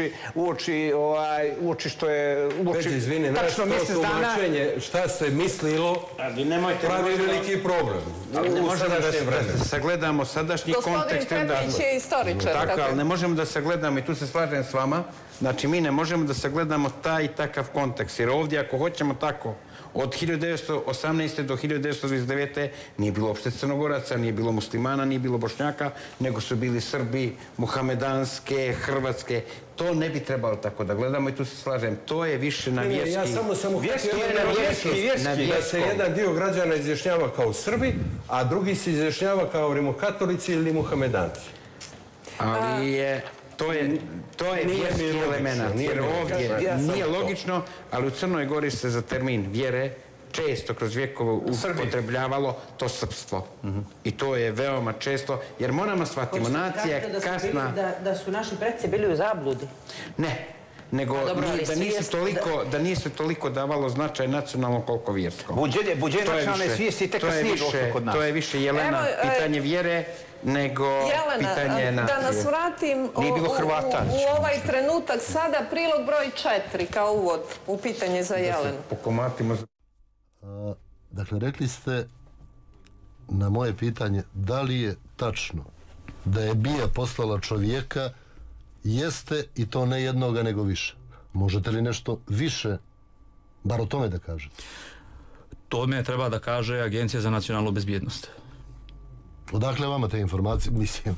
Uoči što je... Peđe, izvini, znaš to tumačenje, šta se mislilo, pravi veliki problem. Ne možemo da sagledamo sadašnji kontekst. Gospodin Petrić je istoričar. Tako, ali ne možemo da sagledamo, i tu se slažem s vama, znači mi ne možemo da sagledamo taj i takav kontekst, jer ovdje ako hoćemo tako, od hiljadu devetsto osamnaeste. do hiljadu devetsto dvadeset devete. nije bilo uopšte Crnogoraca, nije bilo muslimana, nije bilo Bošnjaka, nego su bili Srbi, muhamedanske, hrvatske. To ne bi trebalo tako da gledamo i tu se slažem. To je više na vjerski... Ja samo samo da se jedan dio građana izjašnjava kao Srbi, a drugi se izjašnjava kao rimokatolici ili muhamedanci. Ali je... To je vjerski element, jer ovdje nije logično, ali u Crnoj Gori se za termin vjere često kroz vjekove upotrebljavalo to srpstvo. I to je veoma često, jer moramo shvatimo, nacija je kasna... Da su naši preci bili u zabludi? Ne, nego da nije se toliko davalo značaj nacionalno koliko vjersko. Buđenje nacionalne svijesti tek kasnije došlo kod nas. To je više, Jelena, pitanje vjere nego pitanje nacije. Da nas vratim u ovaj trenutak sada, prilog broj četiri kao uvod u pitanje za Jelenu. Pokomatimo. Dakle, rekli ste na moje pitanje da li je tačno da je BIA poslala čovjeka, jeste, i to ne jednoga nego više. Možete li nešto više bar o tome da kažete? Tome treba da kaže Agencija za nacionalnu bezbjednost. Odakle vama te informacije, mislim?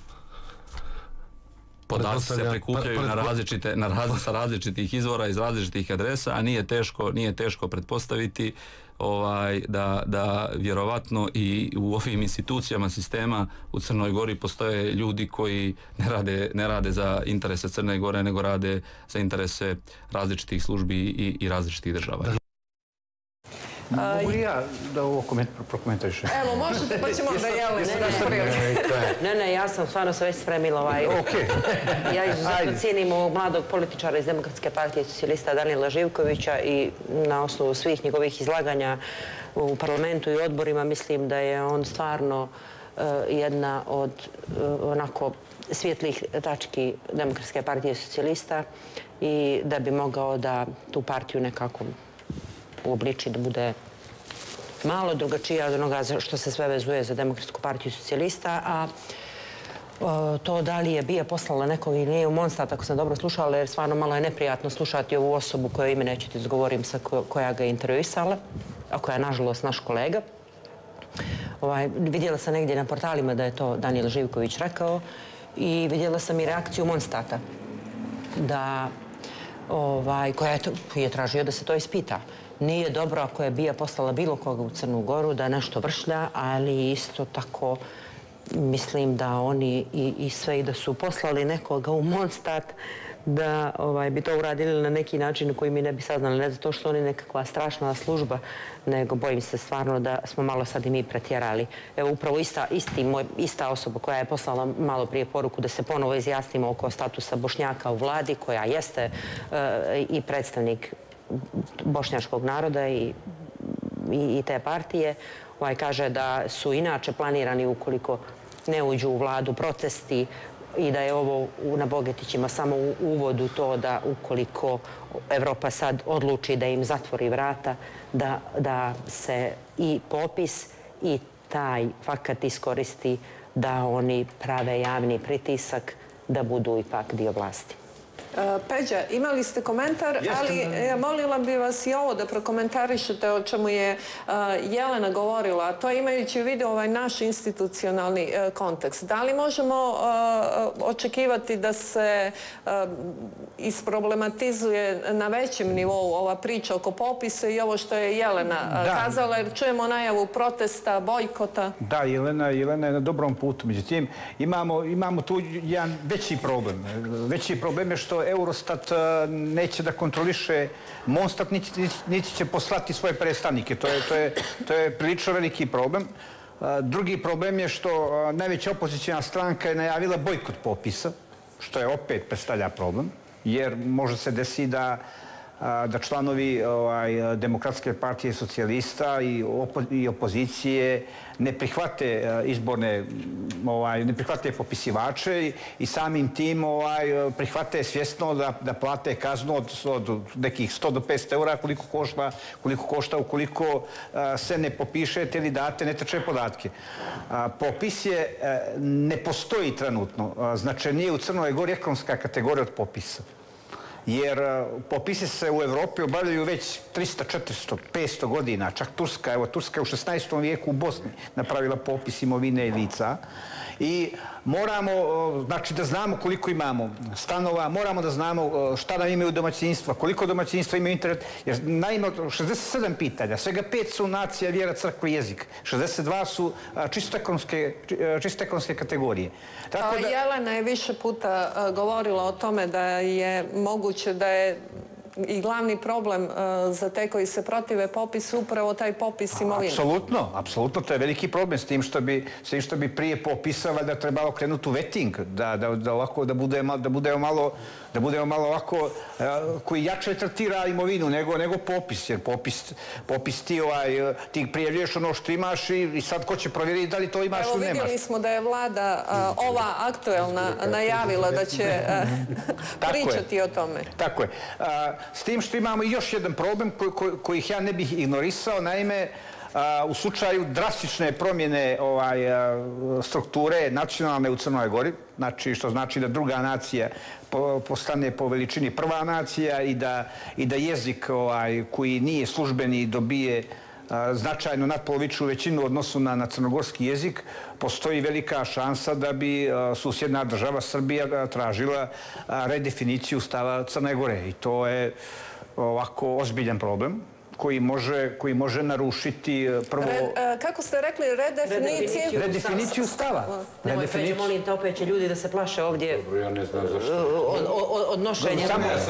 Podaci se prikupljaju sa različitih izvora, iz različitih adresa, a nije teško pretpostaviti da vjerovatno i u ovim institucijama sistema u Crnoj Gori postoje ljudi koji ne rade za interese Crne Gore, nego rade za interese različitih službi i različitih država. Mogu li ja da ovo prokomentarišem? Evo, možete, pa ćemo da Jelena. Ne, ne, ja sam stvarno se već spremila ovaj... Ja izuzetno cijenim ovog mladog političara iz Demokratske partije socijalista Danila Živkovića i na osnovu svih njegovih izlaganja u parlamentu i odborima mislim da je on stvarno jedna od onako svjetlih tački Demokratske partije socijalista i da bi mogao da tu partiju nekako uobliči da bude malo drugačija od onoga što se sve vezuje za Demokratsku partiju socijalista, a to da li je BIA poslala nekog ili nije u Mondstadt, ako sam dobro slušala, jer stvarno malo je neprijatno slušati ovu osobu koju ime nećete izgovorim sa koja ga je intervjuisala, a koja je nažalost naš kolega. Vidjela sam negdje na portalima da je to Danijel Živković rekao i vidjela sam i reakciju Mondstadta koja je tražio da se to ispita. Nije dobro ako je BIA poslala bilo koga u Crnu Goru da nešto vršlja, ali isto tako mislim da oni i sve i da su poslali nekoga u Mondstadt da bi to uradili na neki način koji mi ne bi saznali. Ne zato što oni nekakva strašna služba, nego bojim se stvarno da smo malo sad i mi pretjerali. Evo upravo ista osoba koja je poslala malo prije poruku da se ponovo izjasnimo oko statusa Bošnjaka u vladi, koja jeste i predstavnik bošnjačkog naroda i te partije, kaže da su inače planirani ukoliko ne uđu u vladu protesti i da je ovo na Bogetićima samo u uvodu to da ukoliko Evropa sad odluči da im zatvori vrata, da se i popis i taj fakat iskoristi da oni prave javni pritisak da budu ipak dio vlasti. Peđa, imali ste komentar, ali molila bi vas i ovo da prokomentarišete o čemu je Jelena govorila, a to imajući u vidu ovaj naš institucionalni kontekst. Da li možemo očekivati da se isproblematizuje na većem nivou ova priča oko popisa i ovo što je Jelena kazala, jer čujemo najavu protesta, bojkota? Da, Jelena je na dobrom putu. Međutim, imamo tu jedan veći problem. Veći problem je što Eurostat neće da kontroliše Monstat, niti će poslati svoje predstavnike. To je prilično veliki problem. Drugi problem je što najveća opozicijna stranka je najavila bojkot popisa, što je opet predstavlja problem, jer može se desiti da da članovi Demokratske partije socijalista i opozicije ne prihvate izborne, ne prihvate popisivače i samim tim prihvate svjesno da plate kaznu od nekih sto do petsto eura koliko košta ukoliko se ne popišete ili date netačne podatke. Popis je, ne postoji trenutno, značajnije u Crnoj Gori ekonomska kategorija od popisa. Jer popisi se u Evropi obavljaju već trista, četiristo, petsto godina, čak Turska, evo Turska je u šesnaestom vijeku u Bosni napravila popis imovine i lica i moramo, znači da znamo koliko imamo stanova, moramo da znamo šta nam imaju domaćinstva, koliko domaćinstva imaju internet, jer naime od šezdeset sedam pitanja, svega pet su nacija, vjera, crkva i jezik, šezdeset dva su čisto ekonomske kategorije. Jelena je više puta govorila o tome da je moguće da je i glavni problem za te koji se protive popisu upravo taj popis imovine. Apsolutno, apsolutno, to je veliki problem s tim što bi prije popisa valjda trebalo krenuti u vetting, da budemo malo da budemo malo ovako, koji jače tretira imovinu nego popis, jer popis ti prijavljuješ ono što imaš i sad ko će provjeriti da li to imaš ili nemaš. Evo vidjeli smo da je vlada ova aktuelna najavila da će pričati o tome. Tako je. S tim što imamo još jedan problem kojih ja ne bih ignorisao, naime, u slučaju drastične promjene strukture nacionalne u Crnoj Gori, što znači da druga nacija postane po veličini prva nacija i da jezik koji nije službeni dobije značajno nadpolovičnu većinu u odnosu na crnogorski jezik, postoji velika šansa da bi susjedna država Srbija tražila redefiniciju stava Crne Gore. I to je ovako ozbiljan problem koji može narušiti prvo... Kako ste rekli, redefiniciju? Redefiniciju stava. Nemoj, Peđe, molim te, opet će ljudi da se plaše ovdje od nošenja.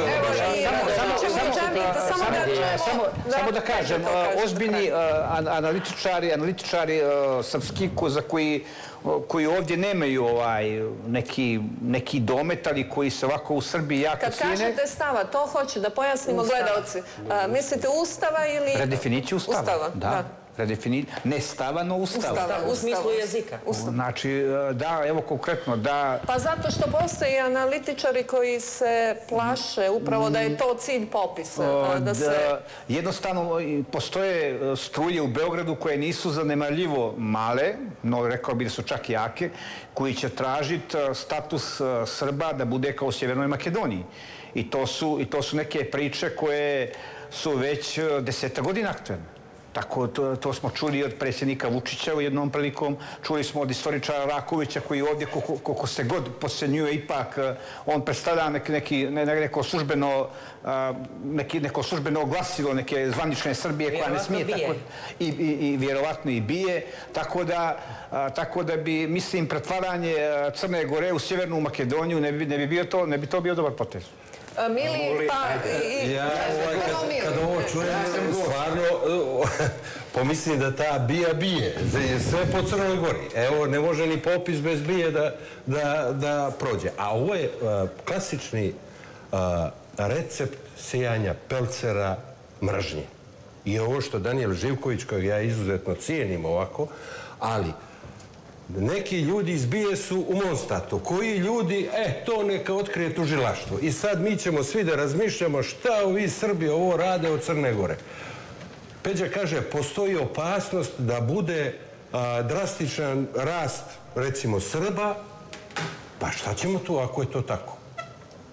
Samo da kažem, ozbiljni analitičari, analitičari srpski za koji ovdje nemaju neki domet, ali koji se ovako u Srbiji jako cijene. Kad kažete stava, to hoću da pojasnimo gledalci. Mislite Ustava ili... Redefiniciju Ustava, da. Ne stava, no Ustava. U smislu jezika. Znači, da, evo konkretno, da... Pa zato što postoje analitičari koji se plaše upravo da je to cilj popisa. Jednostavno, postoje struje u Beogradu koje nisu zanemarljivo male, no rekao bi da su čak jake, koji će tražiti status Srba da bude kao u Sjevernoj Makedoniji. I to su neke priče koje su već deseta godina aktuelne. Tako, to smo čuli od predsjednika Vučića u jednom prilikom, čuli smo od istoričara Rakovića koji ovdje, koliko se god posenjuje, ipak on predstavlja neko službeno neko službeno oglasilo neke zvanične Srbije koja ne smije tako i vjerovatno i bije, tako da bi, mislim, pretvaranje Crne Gore u Sjevernu Makedoniju ne bi bio to, ne bi to bio dobar potez. Mili, pa... Ja, kad ovo čujem, stvarno pomislim da ta bija bije. Sve po Crnoj Gori. Evo, ne može ni popis bez bije da prođe. A ovo je klasični recept sijanja pelcera mržnje. I ovo što Danijel Živković, kojeg ja izuzetno cijenim ovako, ali neki ljudi iz bije su u Monstatu. Koji ljudi, e, to neka otkrije tužilaštvo. I sad mi ćemo svi da razmišljamo šta ovi Srbi ovo rade od Crne Gore. Peđa kaže, postoji opasnost da bude drastičan rast, recimo, Srba. Pa šta ćemo tu ako je to tako?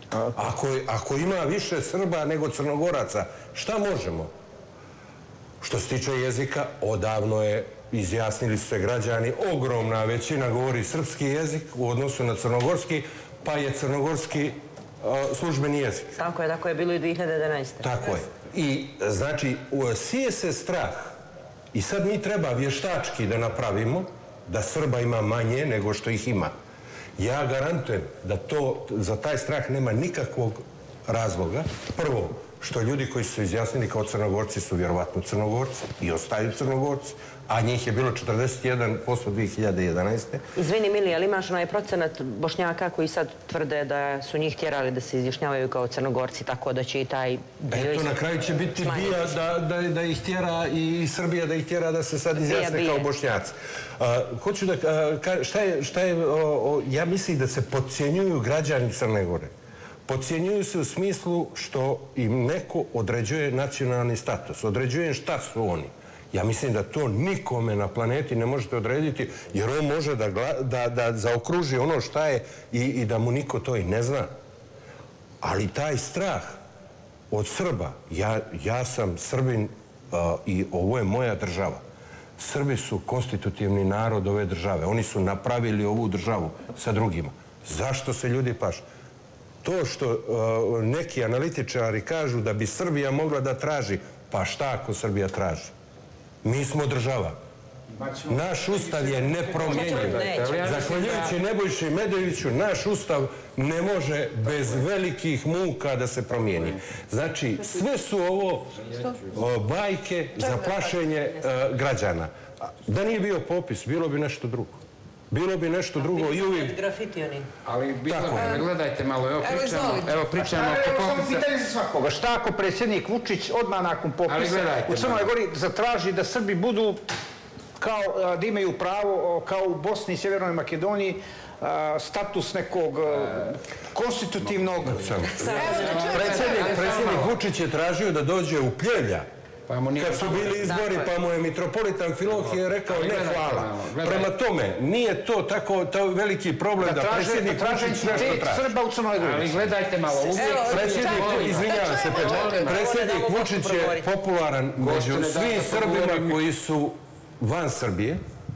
Ako ima više Srba nego Crnogoraca, šta možemo? Što se tiče jezika, odavno je, izjasnili su se građani, ogromna većina govori srpski jezik u odnosu na crnogorski, pa je crnogorski službeni jezik. Tako je, tako je bilo i dvije hiljade jedanaeste. Tako je. I znači, sije se strah i sad mi treba vještački da napravimo da Srba ima manje nego što ih ima. Ja garantujem da to, za taj strah nema nikakvog razloga. Prvo, što ljudi koji su se izjasnili kao Crnogorci su vjerovatno Crnogorci i ostaju Crnogorci, a njih je bilo četrdeset jedan posto dvije hiljade jedanaeste. Izvini, Mili, ali imaš onaj procenat Bošnjaka koji sad tvrde da su njih tjerali da se izjašnjavaju kao Crnogorci, tako da će i taj dio... Eto, na kraju će biti bija da ih tjera i Srbija da ih tjera da se sad izjasne kao Bošnjaci. Hoću da... Šta je... Ja mislim da se podcjenjuju građani Crne Gore. Podcjenjuju se u smislu što im neko određuje nacionalni status. Određuje šta su oni. Ja mislim da to nikome na planeti ne možete odrediti, jer on može da zaokruži ono šta je i da mu niko to i ne zna. Ali taj strah od Srba, ja sam Srbin i ovo je moja država. Srbi su konstitutivni narod ove države. Oni su napravili ovu državu sa drugima. Zašto se ljudi pašu? To što neki analitičari kažu da bi Srbija mogla da traži, pa šta ako Srbija traži? Mi smo država. Naš ustav je nepromjenjiv. Zahvaljujući Nebojši Medoviću, naš ustav ne može bez velikih muka da se promijeni. Znači, sve su ovo bajke za plašenje građana. Da nije bio popis, bilo bi nešto drugo. Bilo bi nešto drugo i uvijek... Grafiti oni. Ali gledajte malo, evo pričamo... Evo pričamo oko popisa... Evo samo pitanje za svakoga. Šta ako predsjednik Vučić odmah nakon popisa u Crnoj Gori zatraži da Srbi budu kao da imaju pravo kao u Bosni i Sjevernoj Makedoniji status nekog konstitutivnog... Predsjednik Vučić je tražio da dođe u Pljevlja. Kad su bili izbori, pa mu je mitropolitan Filohije rekao ne hvala. Prema tome, nije to tako veliki problem da predsjednik Vučić nešto traži. Srba u Crnoj Gori. Ali gledajte malo, izvinjavam se, predsjednik Vučić je popularan među svim Srbima koji su van Srbije,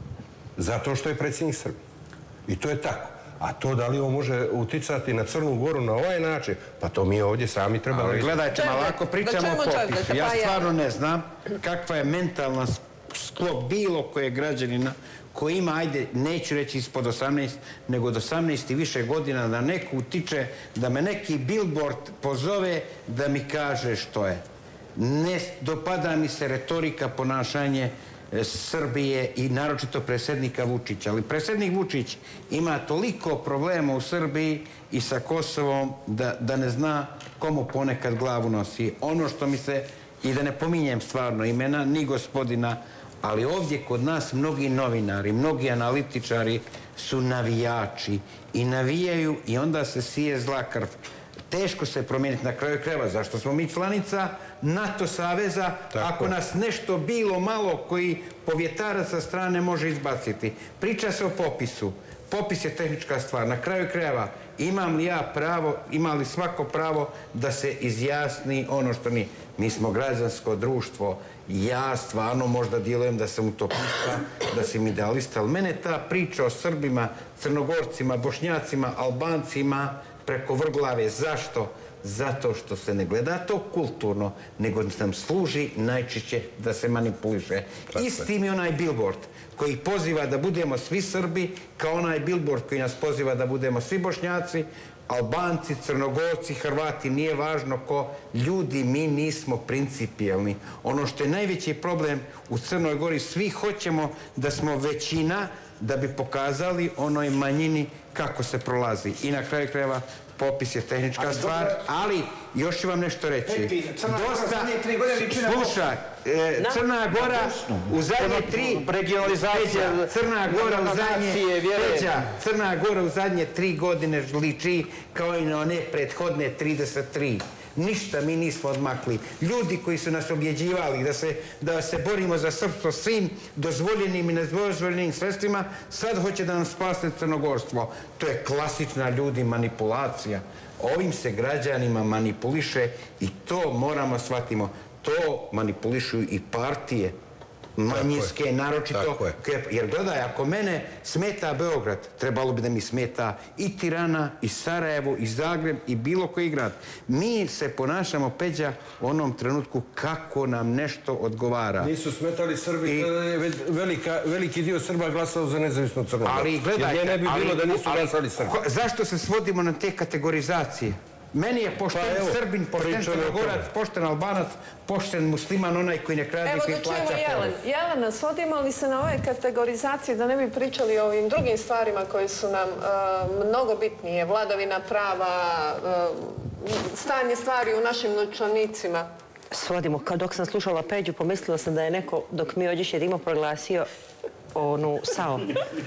zato što je predsjednik Srbije. I to je tako. A to da li ovo može uticati na Crnu Goru na ovaj način, pa to mi ovdje sami trebamo... Ali gledajte malo, ako pričamo o popisu, ja stvarno ne znam kakva je mentalna sklop bilo koje građanina koji ima, ajde, neću reći ispod osamnaest, nego od osamnaest i više godina da neko utiče, da me neki billboard pozove da mi kaže što je. Ne dopada mi se retorika, ponašanje Srbije i naročito predsjednika Vučića. Ali predsjednik Vučić ima toliko problema u Srbiji i sa Kosovom da ne zna komu ponekad glavu nosi. Ono što mi se, i da ne pominjem stvarno imena, ni gospodina, ali ovdje kod nas mnogi novinari, mnogi analitičari su navijači i navijaju i onda se sije zla krv. Teško se promijeniti na kraju krajeva. Zašto smo mi članica NATO saveza ako nas nešto bilo malo koji povjetara sa strane može izbaciti? Priča se o popisu. Popis je tehnička stvar. Na kraju krajeva imam li ja pravo, ima li svako pravo da se izjasni ono što nije? Mi smo građansko društvo. Ja stvarno možda djelujem da sam utopista, da sam idealista, ali mene ta priča o Srbima, Crnogorcima, Bošnjacima, Albancima preko vrglave. Zašto? Zato što se ne gleda to kulturno, nego nam služi najčešće da se manipuliše. Isti mi onaj billboard koji poziva da budemo svi Srbi, kao onaj billboard koji nas poziva da budemo svi Bošnjaci, Albanci, Crnogorci, Hrvati, nije važno ko. Ljudi, mi nismo principijelni. Ono što je najveći problem u Crnoj Gori, svi hoćemo da smo većina da bi pokazali onoj manjini kako se prolazi. I na kraju krajeva popis je tehnička stvar, ali još ću vam nešto reći. Dosta, slušaj, Crna Gora u zadnje tri... Regionalizacija, Crna Gora u zadnje... Crna Gora u zadnje tri godine liči kao i na one prethodne trideset tri. Ništa mi nismo odmakli. Ljudi koji su nas objeđivali da se, da se borimo za srpstvo svim dozvoljenim i nedozvoljenim sredstvima, sad hoće da nam spase crnogorstvo. To je klasična ljudi manipulacija. Ovim se građanima manipuliše i to moramo shvatimo. To manipulišuju i partije manjinske, naročito. Jer gledaj, ako mene smeta Beograd, trebalo bi da mi smeta i Tirana, i Sarajevo, i Zagreb, i bilo koji grad. Mi se ponašamo, Peđa, u onom trenutku kako nam nešto odgovara. Nisu smetali Srbi, veliki dio Srba glasao za nezavisno Crnu Goru. Ali gledajte, jer ne bi bilo da nisu glasali Srbi. Zašto se svodimo na te kategorizacije? Meni je pošten Srbin, pošten Crnogorac, pošten Albanac, pošten musliman, onaj koji ne krade, koji plaća porez. Evo da čujemo Jelena, svodimo li se na ove kategorizacije da ne bi pričali o ovim drugim stvarima koje su nam mnogo bitnije, vladavina prava, stanje stvari u našim novčanicima? Svodimo. Dok sam slušala Peđu, pomislila sam da je neko, dok mi ođeš jedimo, proglasio onu sao.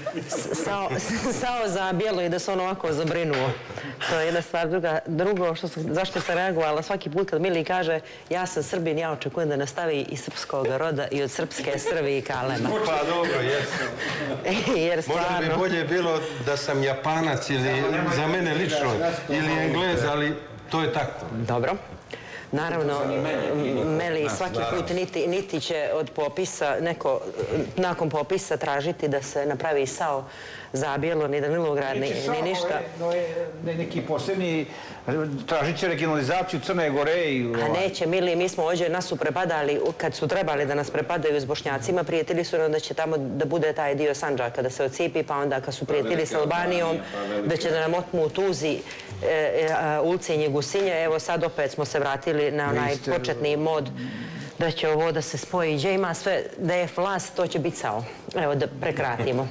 Sao za bijelo i da se on ovako zabrinuo. To je jedna stvar. Drugo, zašto sam reagovala, svaki put kad Mili kaže ja sam Srbin, ja očekujem da nastavi iz srpskog roda i od srpske strvi i kalema. Pa dobro, jesam. Možda bi bolje bilo da sam Japanac ili za mene lično, ili Englez, ali to je tako. Dobro. Naravno, Meli svaki put niti će od popisa, neko nakon popisa tražiti da se napravi sao za bijelo, ni Danilograd, ni ništa. Neki posebni, tražit će regionalizaciju Crne Gore i... A neće, Mili, mi smo ovdje, nas su prepadali, kad su trebali da nas prepadaju s Bošnjacima, prijetili su nam da će tamo da bude taj dio Sandžaka, da se ocipi, pa onda kad su prijetili s Albanijom, da će da nam otmu u Tuzi Ulcinje, Gusinje. Evo sad opet smo se vratili na onaj početni mod da će ovo da se spoji. Gdje ima sve, da je vlast, to će biti sao. Evo da prekratimo.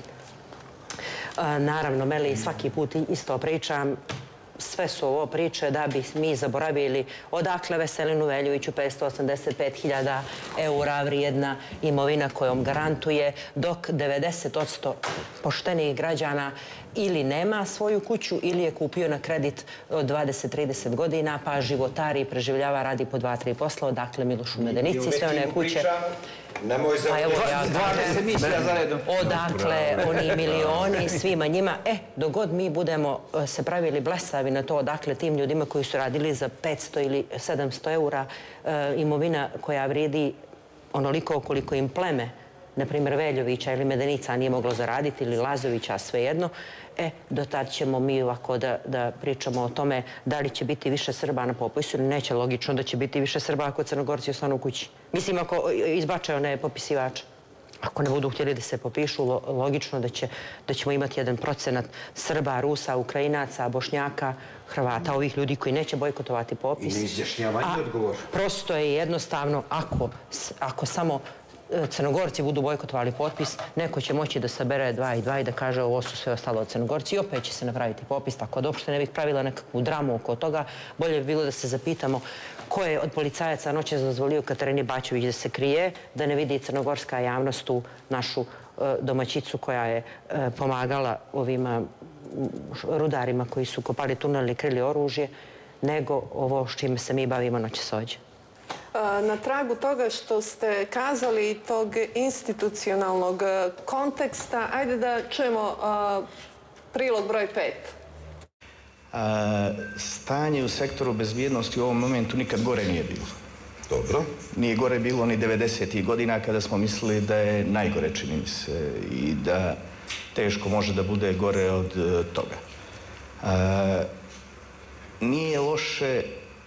Naravno, Meli, svaki put isto pričam, sve su ovo priče da bi mi zaboravili odakle Veselinu Veljoviću petsto osamdeset pet hiljada eura vrijedna imovina kojom garantuje, dok devedeset posto poštenih građana ili nema svoju kuću ili je kupio na kredit od dvadeset do trideset godina, pa životari i preživljava, radi po dva tri posla, odakle Milošu Medenici, sve one kuće. Nemoj za dvadeset misija za redom. Odakle oni milioni svima njima. E, dogod mi budemo se pravili blesavi na to odakle tim ljudima koji su radili za petsto ili sedamsto eura imovina koja vredi onoliko koliko im pleme, na primjer Veljovića ili Medenica nije moglo zaraditi, ili Lazovića, svejedno, e, do tad ćemo mi ovako da pričamo o tome da li će biti više Srba na popisu ili neće. Logično da će biti više Srba ako Crnogorci ostanu u kući. Mislim, ako izbače one popisivače. Ako ne budu htjeli da se popišu, logično da ćemo imati jedan procenat Srba, Rusa, Ukrajinaca, Bošnjaka, Hrvata, ovih ljudi koji neće bojkotovati popis. Ili izjašnjavanje odgovor. Prosto je jednostavno, ako samo Crnogorci budu bojkotovali potpis, neko će moći da sabere dva i dva i da kaže ovo su sve ostalo od Crnogorci i opet će se napraviti popis, tako da uopšte ne bih pravila nekakvu dramu oko toga. Bolje bi bilo da se zapitamo ko je od policajaca noćas dozvolio Katarini Bačević da se krije, da ne vidi crnogorska javnost tu našu domaćicu koja je pomagala ovima rudarima koji su kopali tunel i krili oružje, nego ovo s čime se mi bavimo noćas ovdje. Na tragu toga što ste kazali i tog institucionalnog konteksta, ajde da čujemo prilog broj pet. Stanje u sektoru bezbjednosti u ovom momentu nikad gore nije bilo. Dobro. Nije gore bilo ni devedesetih godina kada smo mislili da je najgore, čini mi se, i da teško može da bude gore od toga. Nije loše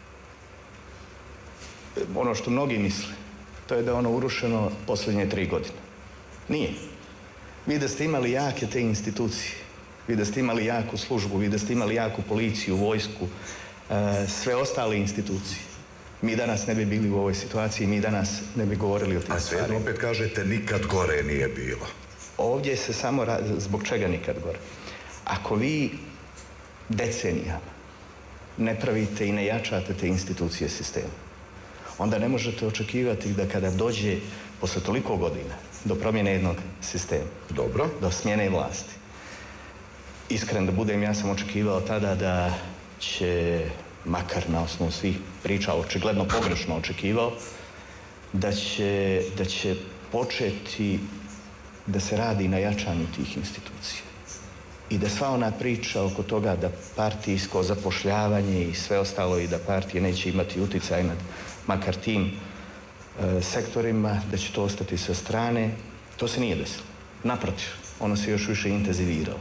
ono što mnogi misle, to je da je ono urušeno posljednje tri godine. Nije. Vi da ste imali jake te institucije, vi da ste imali jaku službu, vi da ste imali jaku policiju, vojsku, sve ostale institucije, mi danas ne bi bili u ovoj situaciji, mi danas ne bi govorili o tim stvarima. A svejedno opet kažete nikad gore nije bilo. Ovdje se samo radi, zbog čega nikad gore? Ako vi decenijama ne pravite i ne jačate te institucije sistema, onda ne možete očekivati da kada dođe posle toliko godina do promjene jednog sistema, dobro, do smjene vlasti. Iskren da budem, ja sam očekivao tada da će makar na osnovu svih priča, očigledno pogrešno očekivao, da će, da će početi da se radi na jačanju tih institucija. I da sva ona priča oko toga da partijsko zapošljavanje i sve ostalo i da partije neće imati uticaj nad makar tim e, sektorima, da će to ostati sa strane, to se nije desilo. Naprotiv, ono se još više intenziviralo.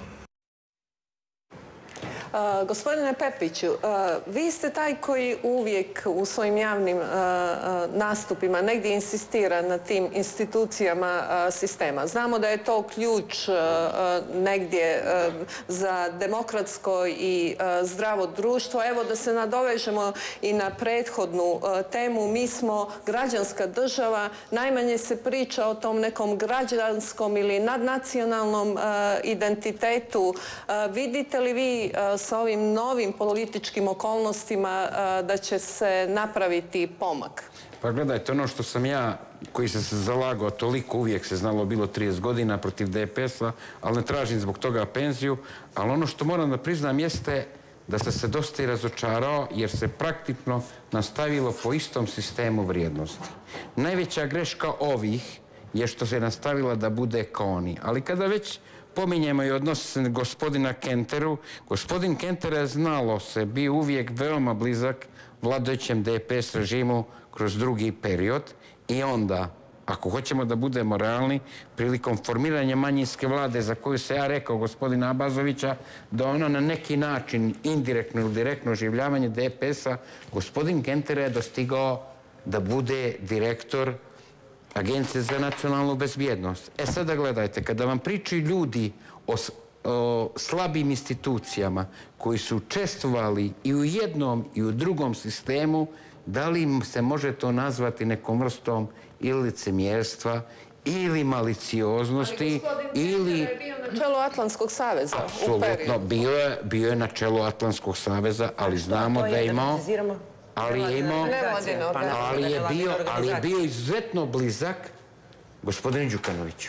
Uh, gospodine Pepiću, uh, vi ste taj koji uvijek u svojim javnim uh, uh, nastupima negdje insistira na tim institucijama uh, sistema. Znamo da je to ključ uh, uh, negdje uh, za demokratsko i uh, zdravo društvo. Evo da se nadovežemo i na prethodnu uh, temu. Mi smo građanska država, najmanje se priča o tom nekom građanskom ili nadnacionalnom uh, identitetu. Uh, vidite li vi uh, sa ovim novim političkim okolnostima da će se napraviti pomak? Pa gledajte, ono što sam ja, koji sam se zalagao toliko, uvijek se znalo, bilo trideset godina protiv D P S-a, ali ne tražim zbog toga penziju, ali ono što moram da priznam jeste da sam se dosta i razočarao jer se praktično nastavilo po istom sistemu vrijednosti. Najveća greška ovih je što se nastavila da bude kao oni. Ali kada već pominjemo i odnos gospodina Kenteru, gospodin Kenter je znalo se bio uvijek veoma blizak vladajućem D P S režimu kroz drugi period i onda, ako hoćemo da budemo realni, prilikom formiranja manjinske vlade za koju se ja rekao gospodina Abazovića da ono na neki način indirektno ili direktno oživljavanje D P S-a, gospodin Kenter je dostigao da bude direktor Agencije za nacionalnu bezbjednost. E sada gledajte, kada vam pričaju ljudi o, o slabim institucijama koji su učestvovali i u jednom i u drugom sistemu, da li se može to nazvati nekom vrstom ili licemjerstva ili malicioznosti ili... Ali gospodin Kenter je bio na čelu Atlantskog saveza. Apsolutno, bio je, bio je na čelu Atlantskog saveza, ali znamo da je imao... Ali je imao, ali je bio, ali je bio izuzetno blizak gospodinu Đukanoviću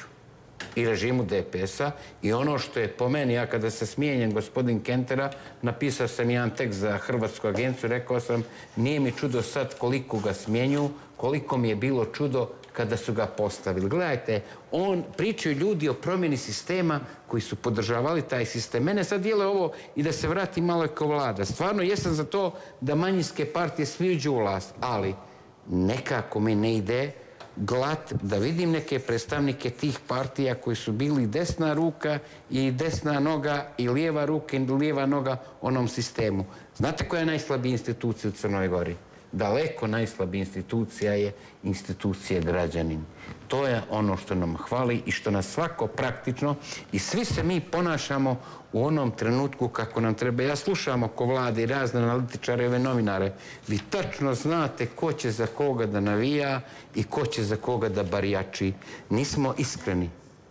i režimu D P S-a i ono što je po meni, ja kada se smijenjem gospodin Kentera, napisao sam jedan tekst za Hrvatsku agenciju, rekao sam, nije mi čudo sad koliko ga smjenju, koliko mi je bilo čudo kada su ga postavili. Gledajte, on, pričaju ljudi o promjeni sistema koji su podržavali taj sistem. Mene sad dijele ovo i da se vrati malo kao vlada. Stvarno jesam za to da manjinske partije svi uđu u vlast, ali nekako mi ne ide glat da vidim neke predstavnike tih partija koji su bili desna ruka i desna noga i lijeva ruka i lijeva noga onom sistemu. Znate koja je najslabija institucija u Crnoj Gori? Daleko najslabija institucija je institucija građanin. To je ono što nam hvali i što nas svako praktično i svi se mi ponašamo u onom trenutku kako nam treba. Ja slušam oko vlade i razne analitičare i ove novinare. Vi tačno znate ko će za koga da navija i ko će za koga da barjači. Nismo iskreni.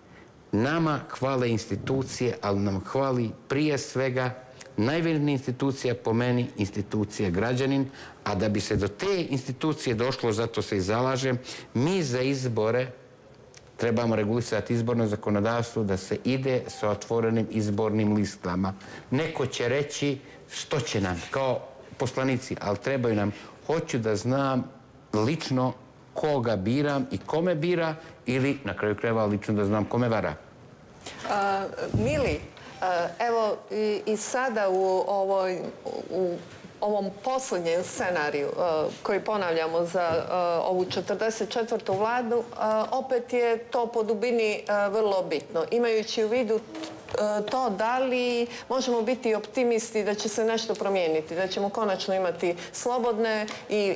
Nama hvale institucije, ali nam hvali prije svega najvažnija institucija po meni, institucija građanin, a da bi se do te institucije došlo, zato se i zalažem, mi za izbore trebamo regulisati izborno zakonodavstvo da se ide sa otvorenim izbornim listama. Neko će reći što će nam kao poslanici, ali trebaju nam, hoću da znam lično koga biram i kome bira ili na kraju krajeva lično da znam kome vara. A, Mili, evo i sada u, ovoj, u ovom posljednjem scenariju koji ponavljamo za ovu četrdeset četvrtu vladu, opet je to po dubini vrlo bitno. Imajući u vidu to da li možemo biti optimisti da će se nešto promijeniti, da ćemo konačno imati slobodne i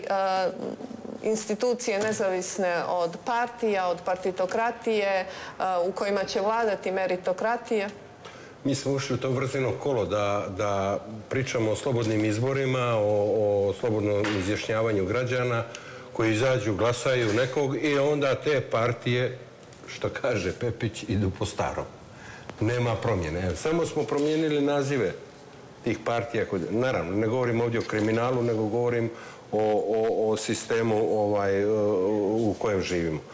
institucije nezavisne od partija, od partitokratije, u kojima će vladati meritokratije? Mi smo ušli u to vrzino kolo da, da pričamo o slobodnim izborima, o, o slobodnom izjašnjavanju građana koji izađu, glasaju nekog i onda te partije, što kaže Pepić, idu po starom. Nema promjene. Samo smo promijenili nazive tih partija. Naravno, ne govorim ovdje o kriminalu, nego govorim o, o, o sistemu ovaj, u kojem živimo.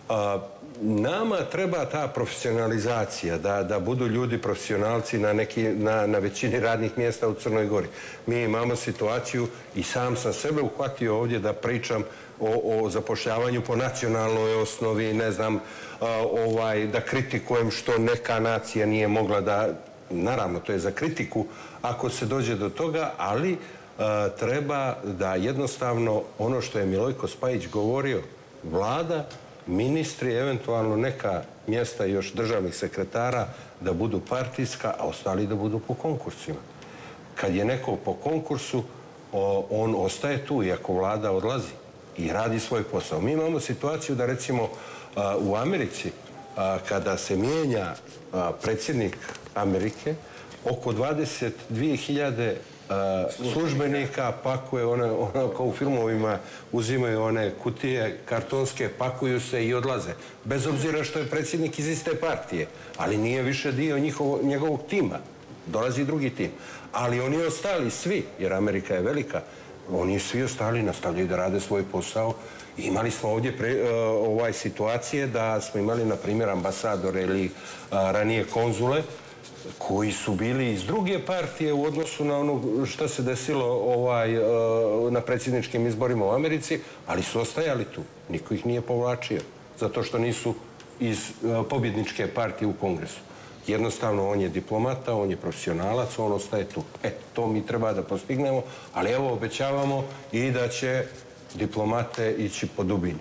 Nama treba ta profesionalizacija, da, da budu ljudi profesionalci na, neki, na, na većini radnih mjesta u Crnoj Gori. Mi imamo situaciju i sam sam sebe uhvatio ovdje da pričam o, o zapošljavanju po nacionalnoj osnovi, ne znam, ovaj, da kritikujem što neka nacija nije mogla da... Naravno, to je za kritiku ako se dođe do toga, ali a, treba da jednostavno ono što je Milojko Spajić govorio, vlada, ministri, eventualno neka mjesta još državnih sekretara da budu partijska, a ostali da budu po konkursima. Kad je neko po konkursu, o, on ostaje tu, iako vlada odlazi i radi svoj posao. Mi imamo situaciju da recimo a, u Americi, a, kada se mijenja a, predsjednik Amerike, oko dvadeset dvije hiljade službenika pakuje, one, ono kao u filmovima uzimaju one kutije kartonske, pakuju se i odlaze. Bez obzira što je predsjednik iz iste partije, ali nije više dio njihovo, njegovog tima. Dolazi drugi tim. Ali oni ostali svi, jer Amerika je velika, oni svi ostali nastavljaju da rade svoj posao. Imali smo ovdje pre, uh, ovaj situacije da smo imali, na primjer, ambasadore ili uh, ranije konzule, koji su bili iz druge partije u odnosu na ono što se desilo ovaj, na predsjedničkim izborima u Americi, ali su ostajali tu. Niko ih nije povlačio, zato što nisu iz pobjedničke partije u Kongresu. Jednostavno, on je diplomata, on je profesionalac, on ostaje tu. E, to mi treba da postignemo, ali evo obećavamo i da će diplomate ići po dubini.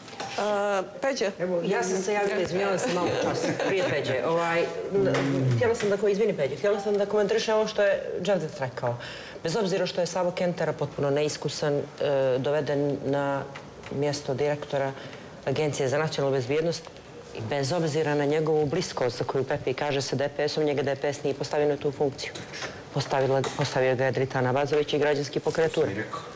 Uh, Peđe? Evo, ja sam se javila, izvinjavam se malo čas, prije Peđe. Ovaj, htjela sam da, ko izvini Peđe, htjela sam da komentariše ovo što je Dževdet rekao. Bez obzira što je Savo Kentera potpuno neiskusan, e, doveden na mjesto direktora Agencije za nacionalnu bezbjednost, i bez obzira na njegovu bliskost za koju Pepe kaže sa D P S-om, njega D P S nije postavio na tu funkciju. Postavila, postavio ga je Dritana Bazović i građanski pokretur.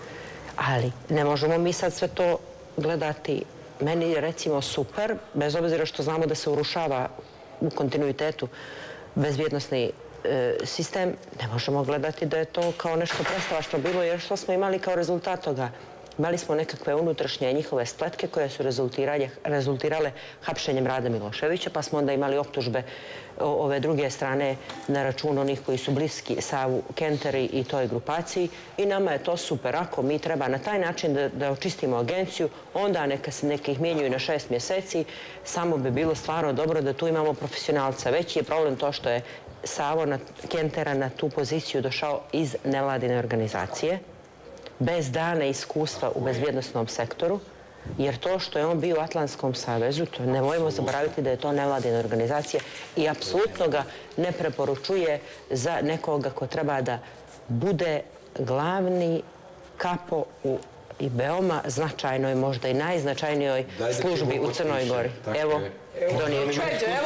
Ali ne možemo mi sad sve to gledati. Meni je recimo super, bez obzira što znamo da se urušava u kontinuitetu bezbjednosni e, sistem, ne možemo gledati da je to kao nešto predstavačno bilo, jer što smo imali kao rezultat toga? Imali smo nekakve unutrašnje njihove spletke koje su rezultirale hapšenjem Rade Miloševića, pa smo onda imali optužbe ove druge strane na račun onih koji su bliski Savu Kenteri i toj grupaciji. I nama je to super. Ako mi treba na taj način da, da očistimo agenciju, onda neka se neka ih mijenjuju na šest mjeseci, samo bi bilo stvarno dobro da tu imamo profesionalca. Veći je problem to što je Savo na, Kentera na tu poziciju došao iz nevladine organizacije, bez dana iskustva u bezbjednostnom sektoru, jer to što je on bio u Atlantskom savezu, to ne mojemo zaboraviti da je to nevladina organizacija i apsolutno ga ne preporučuje za nekoga ko treba da bude glavni kapo u i veoma značajnoj, možda i najznačajnijoj službi u Crnoj Gori. Evo, donio ću.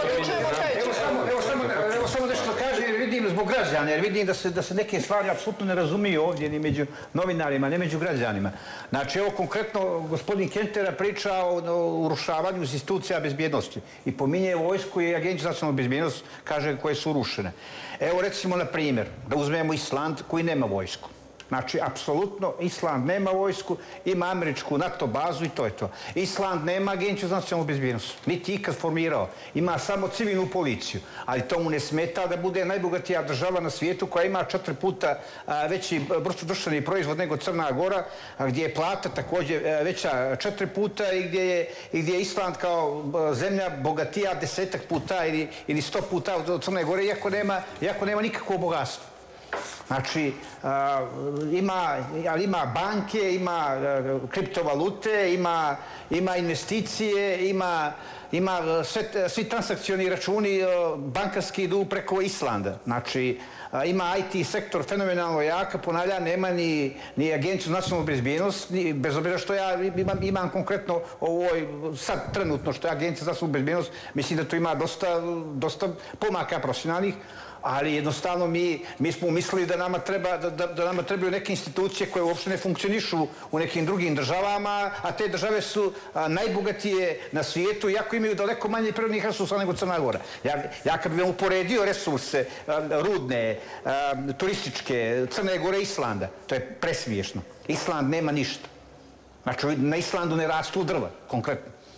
Evo samo nešto kaže, jer vidim zbog građana, jer vidim da se, da se neke stvari apsolutno ne razumiju ovdje ni među novinarima, ne među građanima. Znači, evo konkretno gospodin Kentera priča o, o urušavanju institucija bezbjednosti i pominje vojsku i Agenciju za nacionalnu bezbjednost, kaže koje su urušene. Evo recimo na primjer, da uzmemo Island koji nema vojsku. Znači, apsolutno, Island nema vojsku, ima američku NATO bazu i to je to. Island nema Agenciju za nacionalnu bezbjednost, niti ikad formirao. Ima samo civilnu policiju, ali to mu ne smeta da bude najbogatija država na svijetu koja ima četiri puta veći bruto društveni proizvod nego Crna Gora, gdje je plata također veća četiri puta i gdje je, i gdje je Island kao zemlja bogatija desetak puta ili, ili sto puta od Crne Gore, iako nema, iako nema nikakvo bogatstvo. Znači, ima, ima banke, ima kriptovalute, ima, ima investicije, ima, ima sve, svi transakcioni računi bankarski idu preko Islanda. Znači, ima I T sektor fenomenalno jaka, ponavljam, nema ni, ni Agenciju za nacionalnu bezbjednost, ni, bez obzira što ja imam, imam konkretno ovoj, sad trenutno što je Agencija za nacionalnu bezbjednost, mislim da tu ima dosta, dosta pomaka profesionalnih, ali jednostavno mi, mi smo mislili da nama, treba, da, da, da nama trebaju neke institucije koje uopšte ne funkcionišu u nekim drugim državama, a te države su a, najbogatije na svijetu, iako imaju daleko manje prirodnih resursa nego Crna Gora. Ja, ja kad bih vam uporedio resurse a, rudne, a, turističke, Crne Gore i Islanda, to je presmiješno. Island nema ništa. Znači, na Islandu ne rastu drva, konkretno.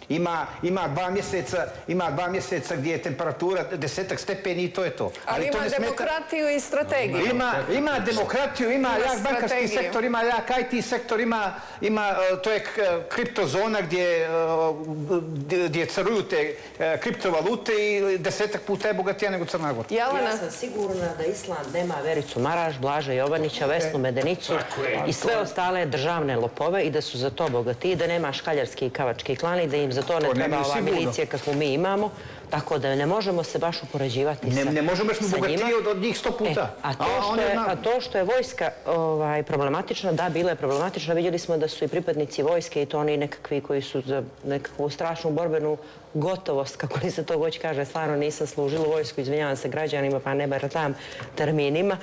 Ima, ima, dva mjeseca, ima dva mjeseca gdje je temperatura desetak stepeni i to je to. Ali, ali ima demokratiju i strategiju. Ima, ima demokratiju, ima, ima jak bankarski sektor, ima jak I T sektor, ima, ima to je kriptozona gdje, gdje caruju te kriptovalute i desetak puta je bogatija nego Crna Gora. Ja sam sigurna da Island nema Vericu Maraš, Blaža Jovanića, Vesnu Medenicu i sve ostale državne lopove i da su za to bogati i da nema škaljarski i kavački klan i da im za to ne treba ova milicija kakvu mi imamo. Tako da ne možemo se baš upoređivati sa njima. Ne možemo jer smo bogatiji od njih sto puta. A to što je vojska problematična, da, bila je problematična. Vidjeli smo da su i pripadnici vojske i to oni nekakvi koji su za nekakvu strašnu borbenu gotovost, kako li se to već kaže, stvarno nisam služila u vojsku, izvinjavam se građanima, pa ne baratam terminima.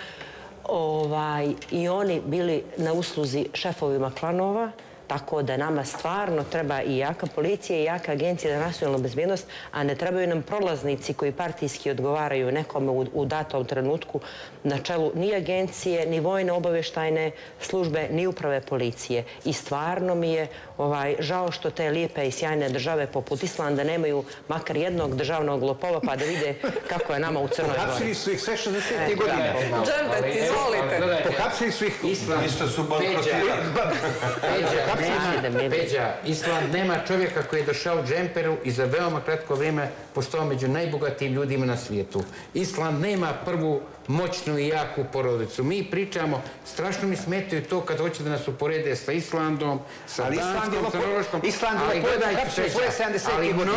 I oni bili na usluzi šefovima klanova, tako da nama stvarno treba i jaka policija i jaka agencija za nacionalnu bezbjednost, a ne trebaju nam prolaznici koji partijski odgovaraju nekome u datom trenutku na čelu ni agencije, ni vojne obavještajne službe, ni uprave policije. I stvarno mi je žao što te lijepe i sjajne države poput Islanda nemaju makar jednog državnog lopova pa da vide kako je nama u Crnoj Gori. Pohapsili su ih sve šezdesetih godine. Džerdet, izvolite. Pohapsili su ih... Island isto su bankrotirali. Peđa, Island nema čovjeka koji je došao u džemperu i za veoma kratko vrijeme postao među najbogatijim ljudima na svijetu. Island nema prvu moćnu i jaku porodicu. Mi pričamo, strašno mi smetaju to kad hoće da nas uporede sa Islandom, sa Danskom, sa Norveškom. Island je pohapsio svoje sedamdesetih godina.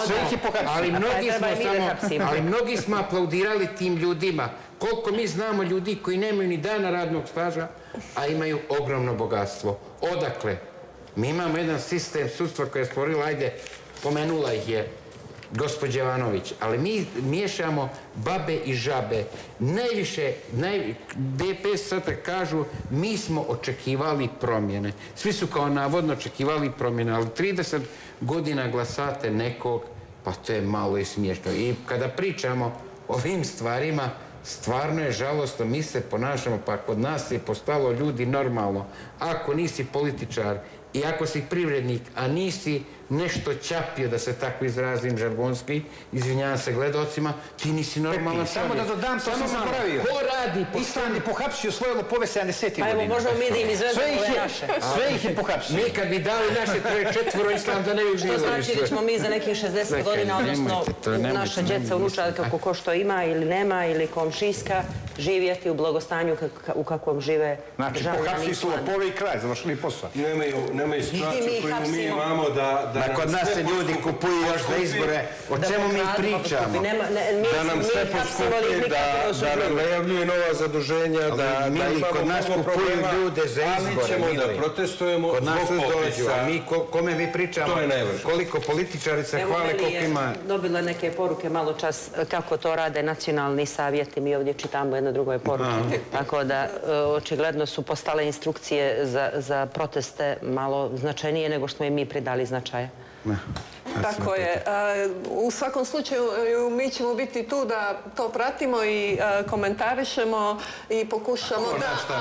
Ali mnogi smo aplaudirali tim ljudima. Koliko mi znamo ljudi koji nemaju ni dana radnog staža, a imaju ogromno bogatstvo. Odakle? Mi imamo jedan sistem sudstva koje je stvorila, ajde, pomenula ih je gospođa Jovanović, ali mi miješamo babe i žabe. Najviše, D P S sada kažu, mi smo očekivali promjene. Svi su kao navodno očekivali promjene, ali trideset godina glasate nekog, pa to je malo i smiješno. I kada pričamo o ovim stvarima, stvarno je žalostno, mi se ponašamo, pa kod nas je postalo ljudi normalno. Ako nisi političar i ako si privrednik, a nisi nešto čapio, da se tako izrazim žargonski, izvinjavam se gledalcima, ti nisi normalan čovjek. Samo da dodam, to sam zaboravio. Ko radi? Island je pohapsio svoje lopove sedamdesetih godina. Pa evo, možemo mi da im izvezemo ove naše. Sve ih je pohapsio. Mi kad bi dali naše troje četvoro Islanda, ne bi bilo više. Što znači da ćemo mi za nekih šezdeset godina, odnosno naša djeca, unučad, kako što ima ili nema, ili komšijska, živjeti u blagostanju u kakvom žive državljani Islanda. Znači, pohapsili su lopove i kraj, završili posao. Nemaju situaciju koju mi imamo da... Kod nas se ljudi kupuju još za izbore. O čemu mi pričamo? Da nam sve poskupi, da nam najavljuju nova zaduženja, da kod nas kupuju ljude za izbore. Ali ćemo da protestujemo zbog popisa. A mi, kome mi pričamo? Koliko političari se hvale, koliko ima... Dobila neke poruke malo čas kako to rade nacionalni savjeti. Mi ovdje čitamo jedno drugo poruke. Tako da, očigledno su postale instrukcije za proteste malo značajnije nego što smo im mi pridali značaja. Tako je. U svakom slučaju mi ćemo biti tu da to pratimo i komentarišemo i pokušamo da...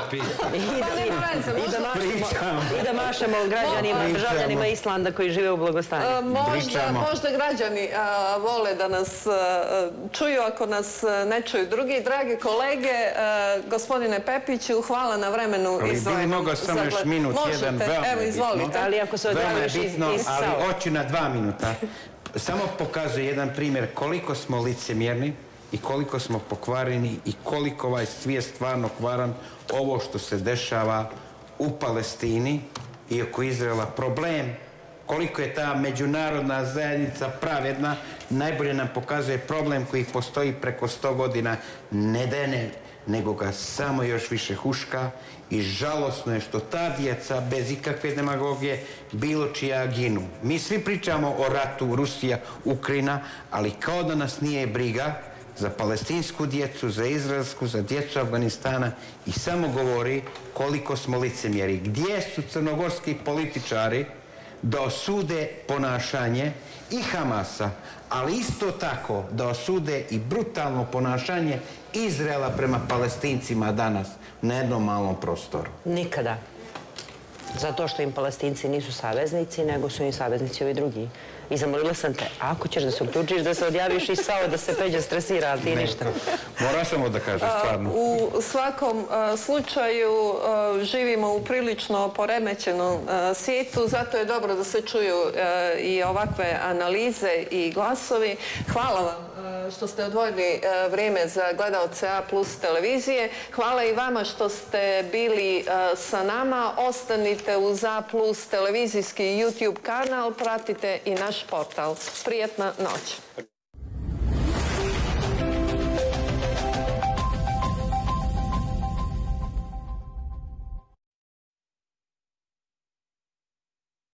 I da mašemo građanima, državljanima Islanda koji žive u blagostanju. Možda građani vole da nas čuju ako nas ne čuju drugi. Dragi kolege, gospodine Pepiću, hvala na vremenu. Ali bili mogo samo još minut, jedan, veoma je bitno. Ali ako se odjaviš iz Sao. Ali hoću na dva minuta. Samo pokazuje jedan primjer koliko smo licemjerni i koliko smo pokvareni i koliko ovaj svijet stvarno kvaran ovo što se dešava u Palestini i oko Izraela. Problem koliko je ta međunarodna zajednica pravedna najbolje nam pokazuje problem koji postoji preko sto godina. Ne dene, nego ga samo još više huška i žalosno je što ta djeca bez ikakve demagogije bilo čija ginu. Mi svi pričamo o ratu Rusija, Ukrajina, ali kao da nas nije briga za palestinsku djecu, za izraelsku, za djecu Afganistana i samo govori koliko smo licemjeri. Gdje su crnogorski političari da osude ponašanje i Hamasa, ali isto tako da osude i brutalno ponašanje Izraela prema Palestincima danas na jednom malom prostoru? Nikada. Zato što im Palestinci nisu saveznici, nego su im saveznici ovi drugi. I zamolila sam te, ako ćeš da se uključiš, da se odjaviš i sao, da se Peđa stresira, ali ti ništa. Moram samo da kažem, stvarno. U svakom slučaju živimo u prilično poremećenom svijetu, zato je dobro da se čuju i ovakve analize i glasovi. Hvala vam što ste odvojili vrijeme za gledalce A plus televizije. Hvala i vama što ste bili sa nama. Ostanite uz A plus televizijski YouTube kanal, pratite i naš portal. Prijetna noć.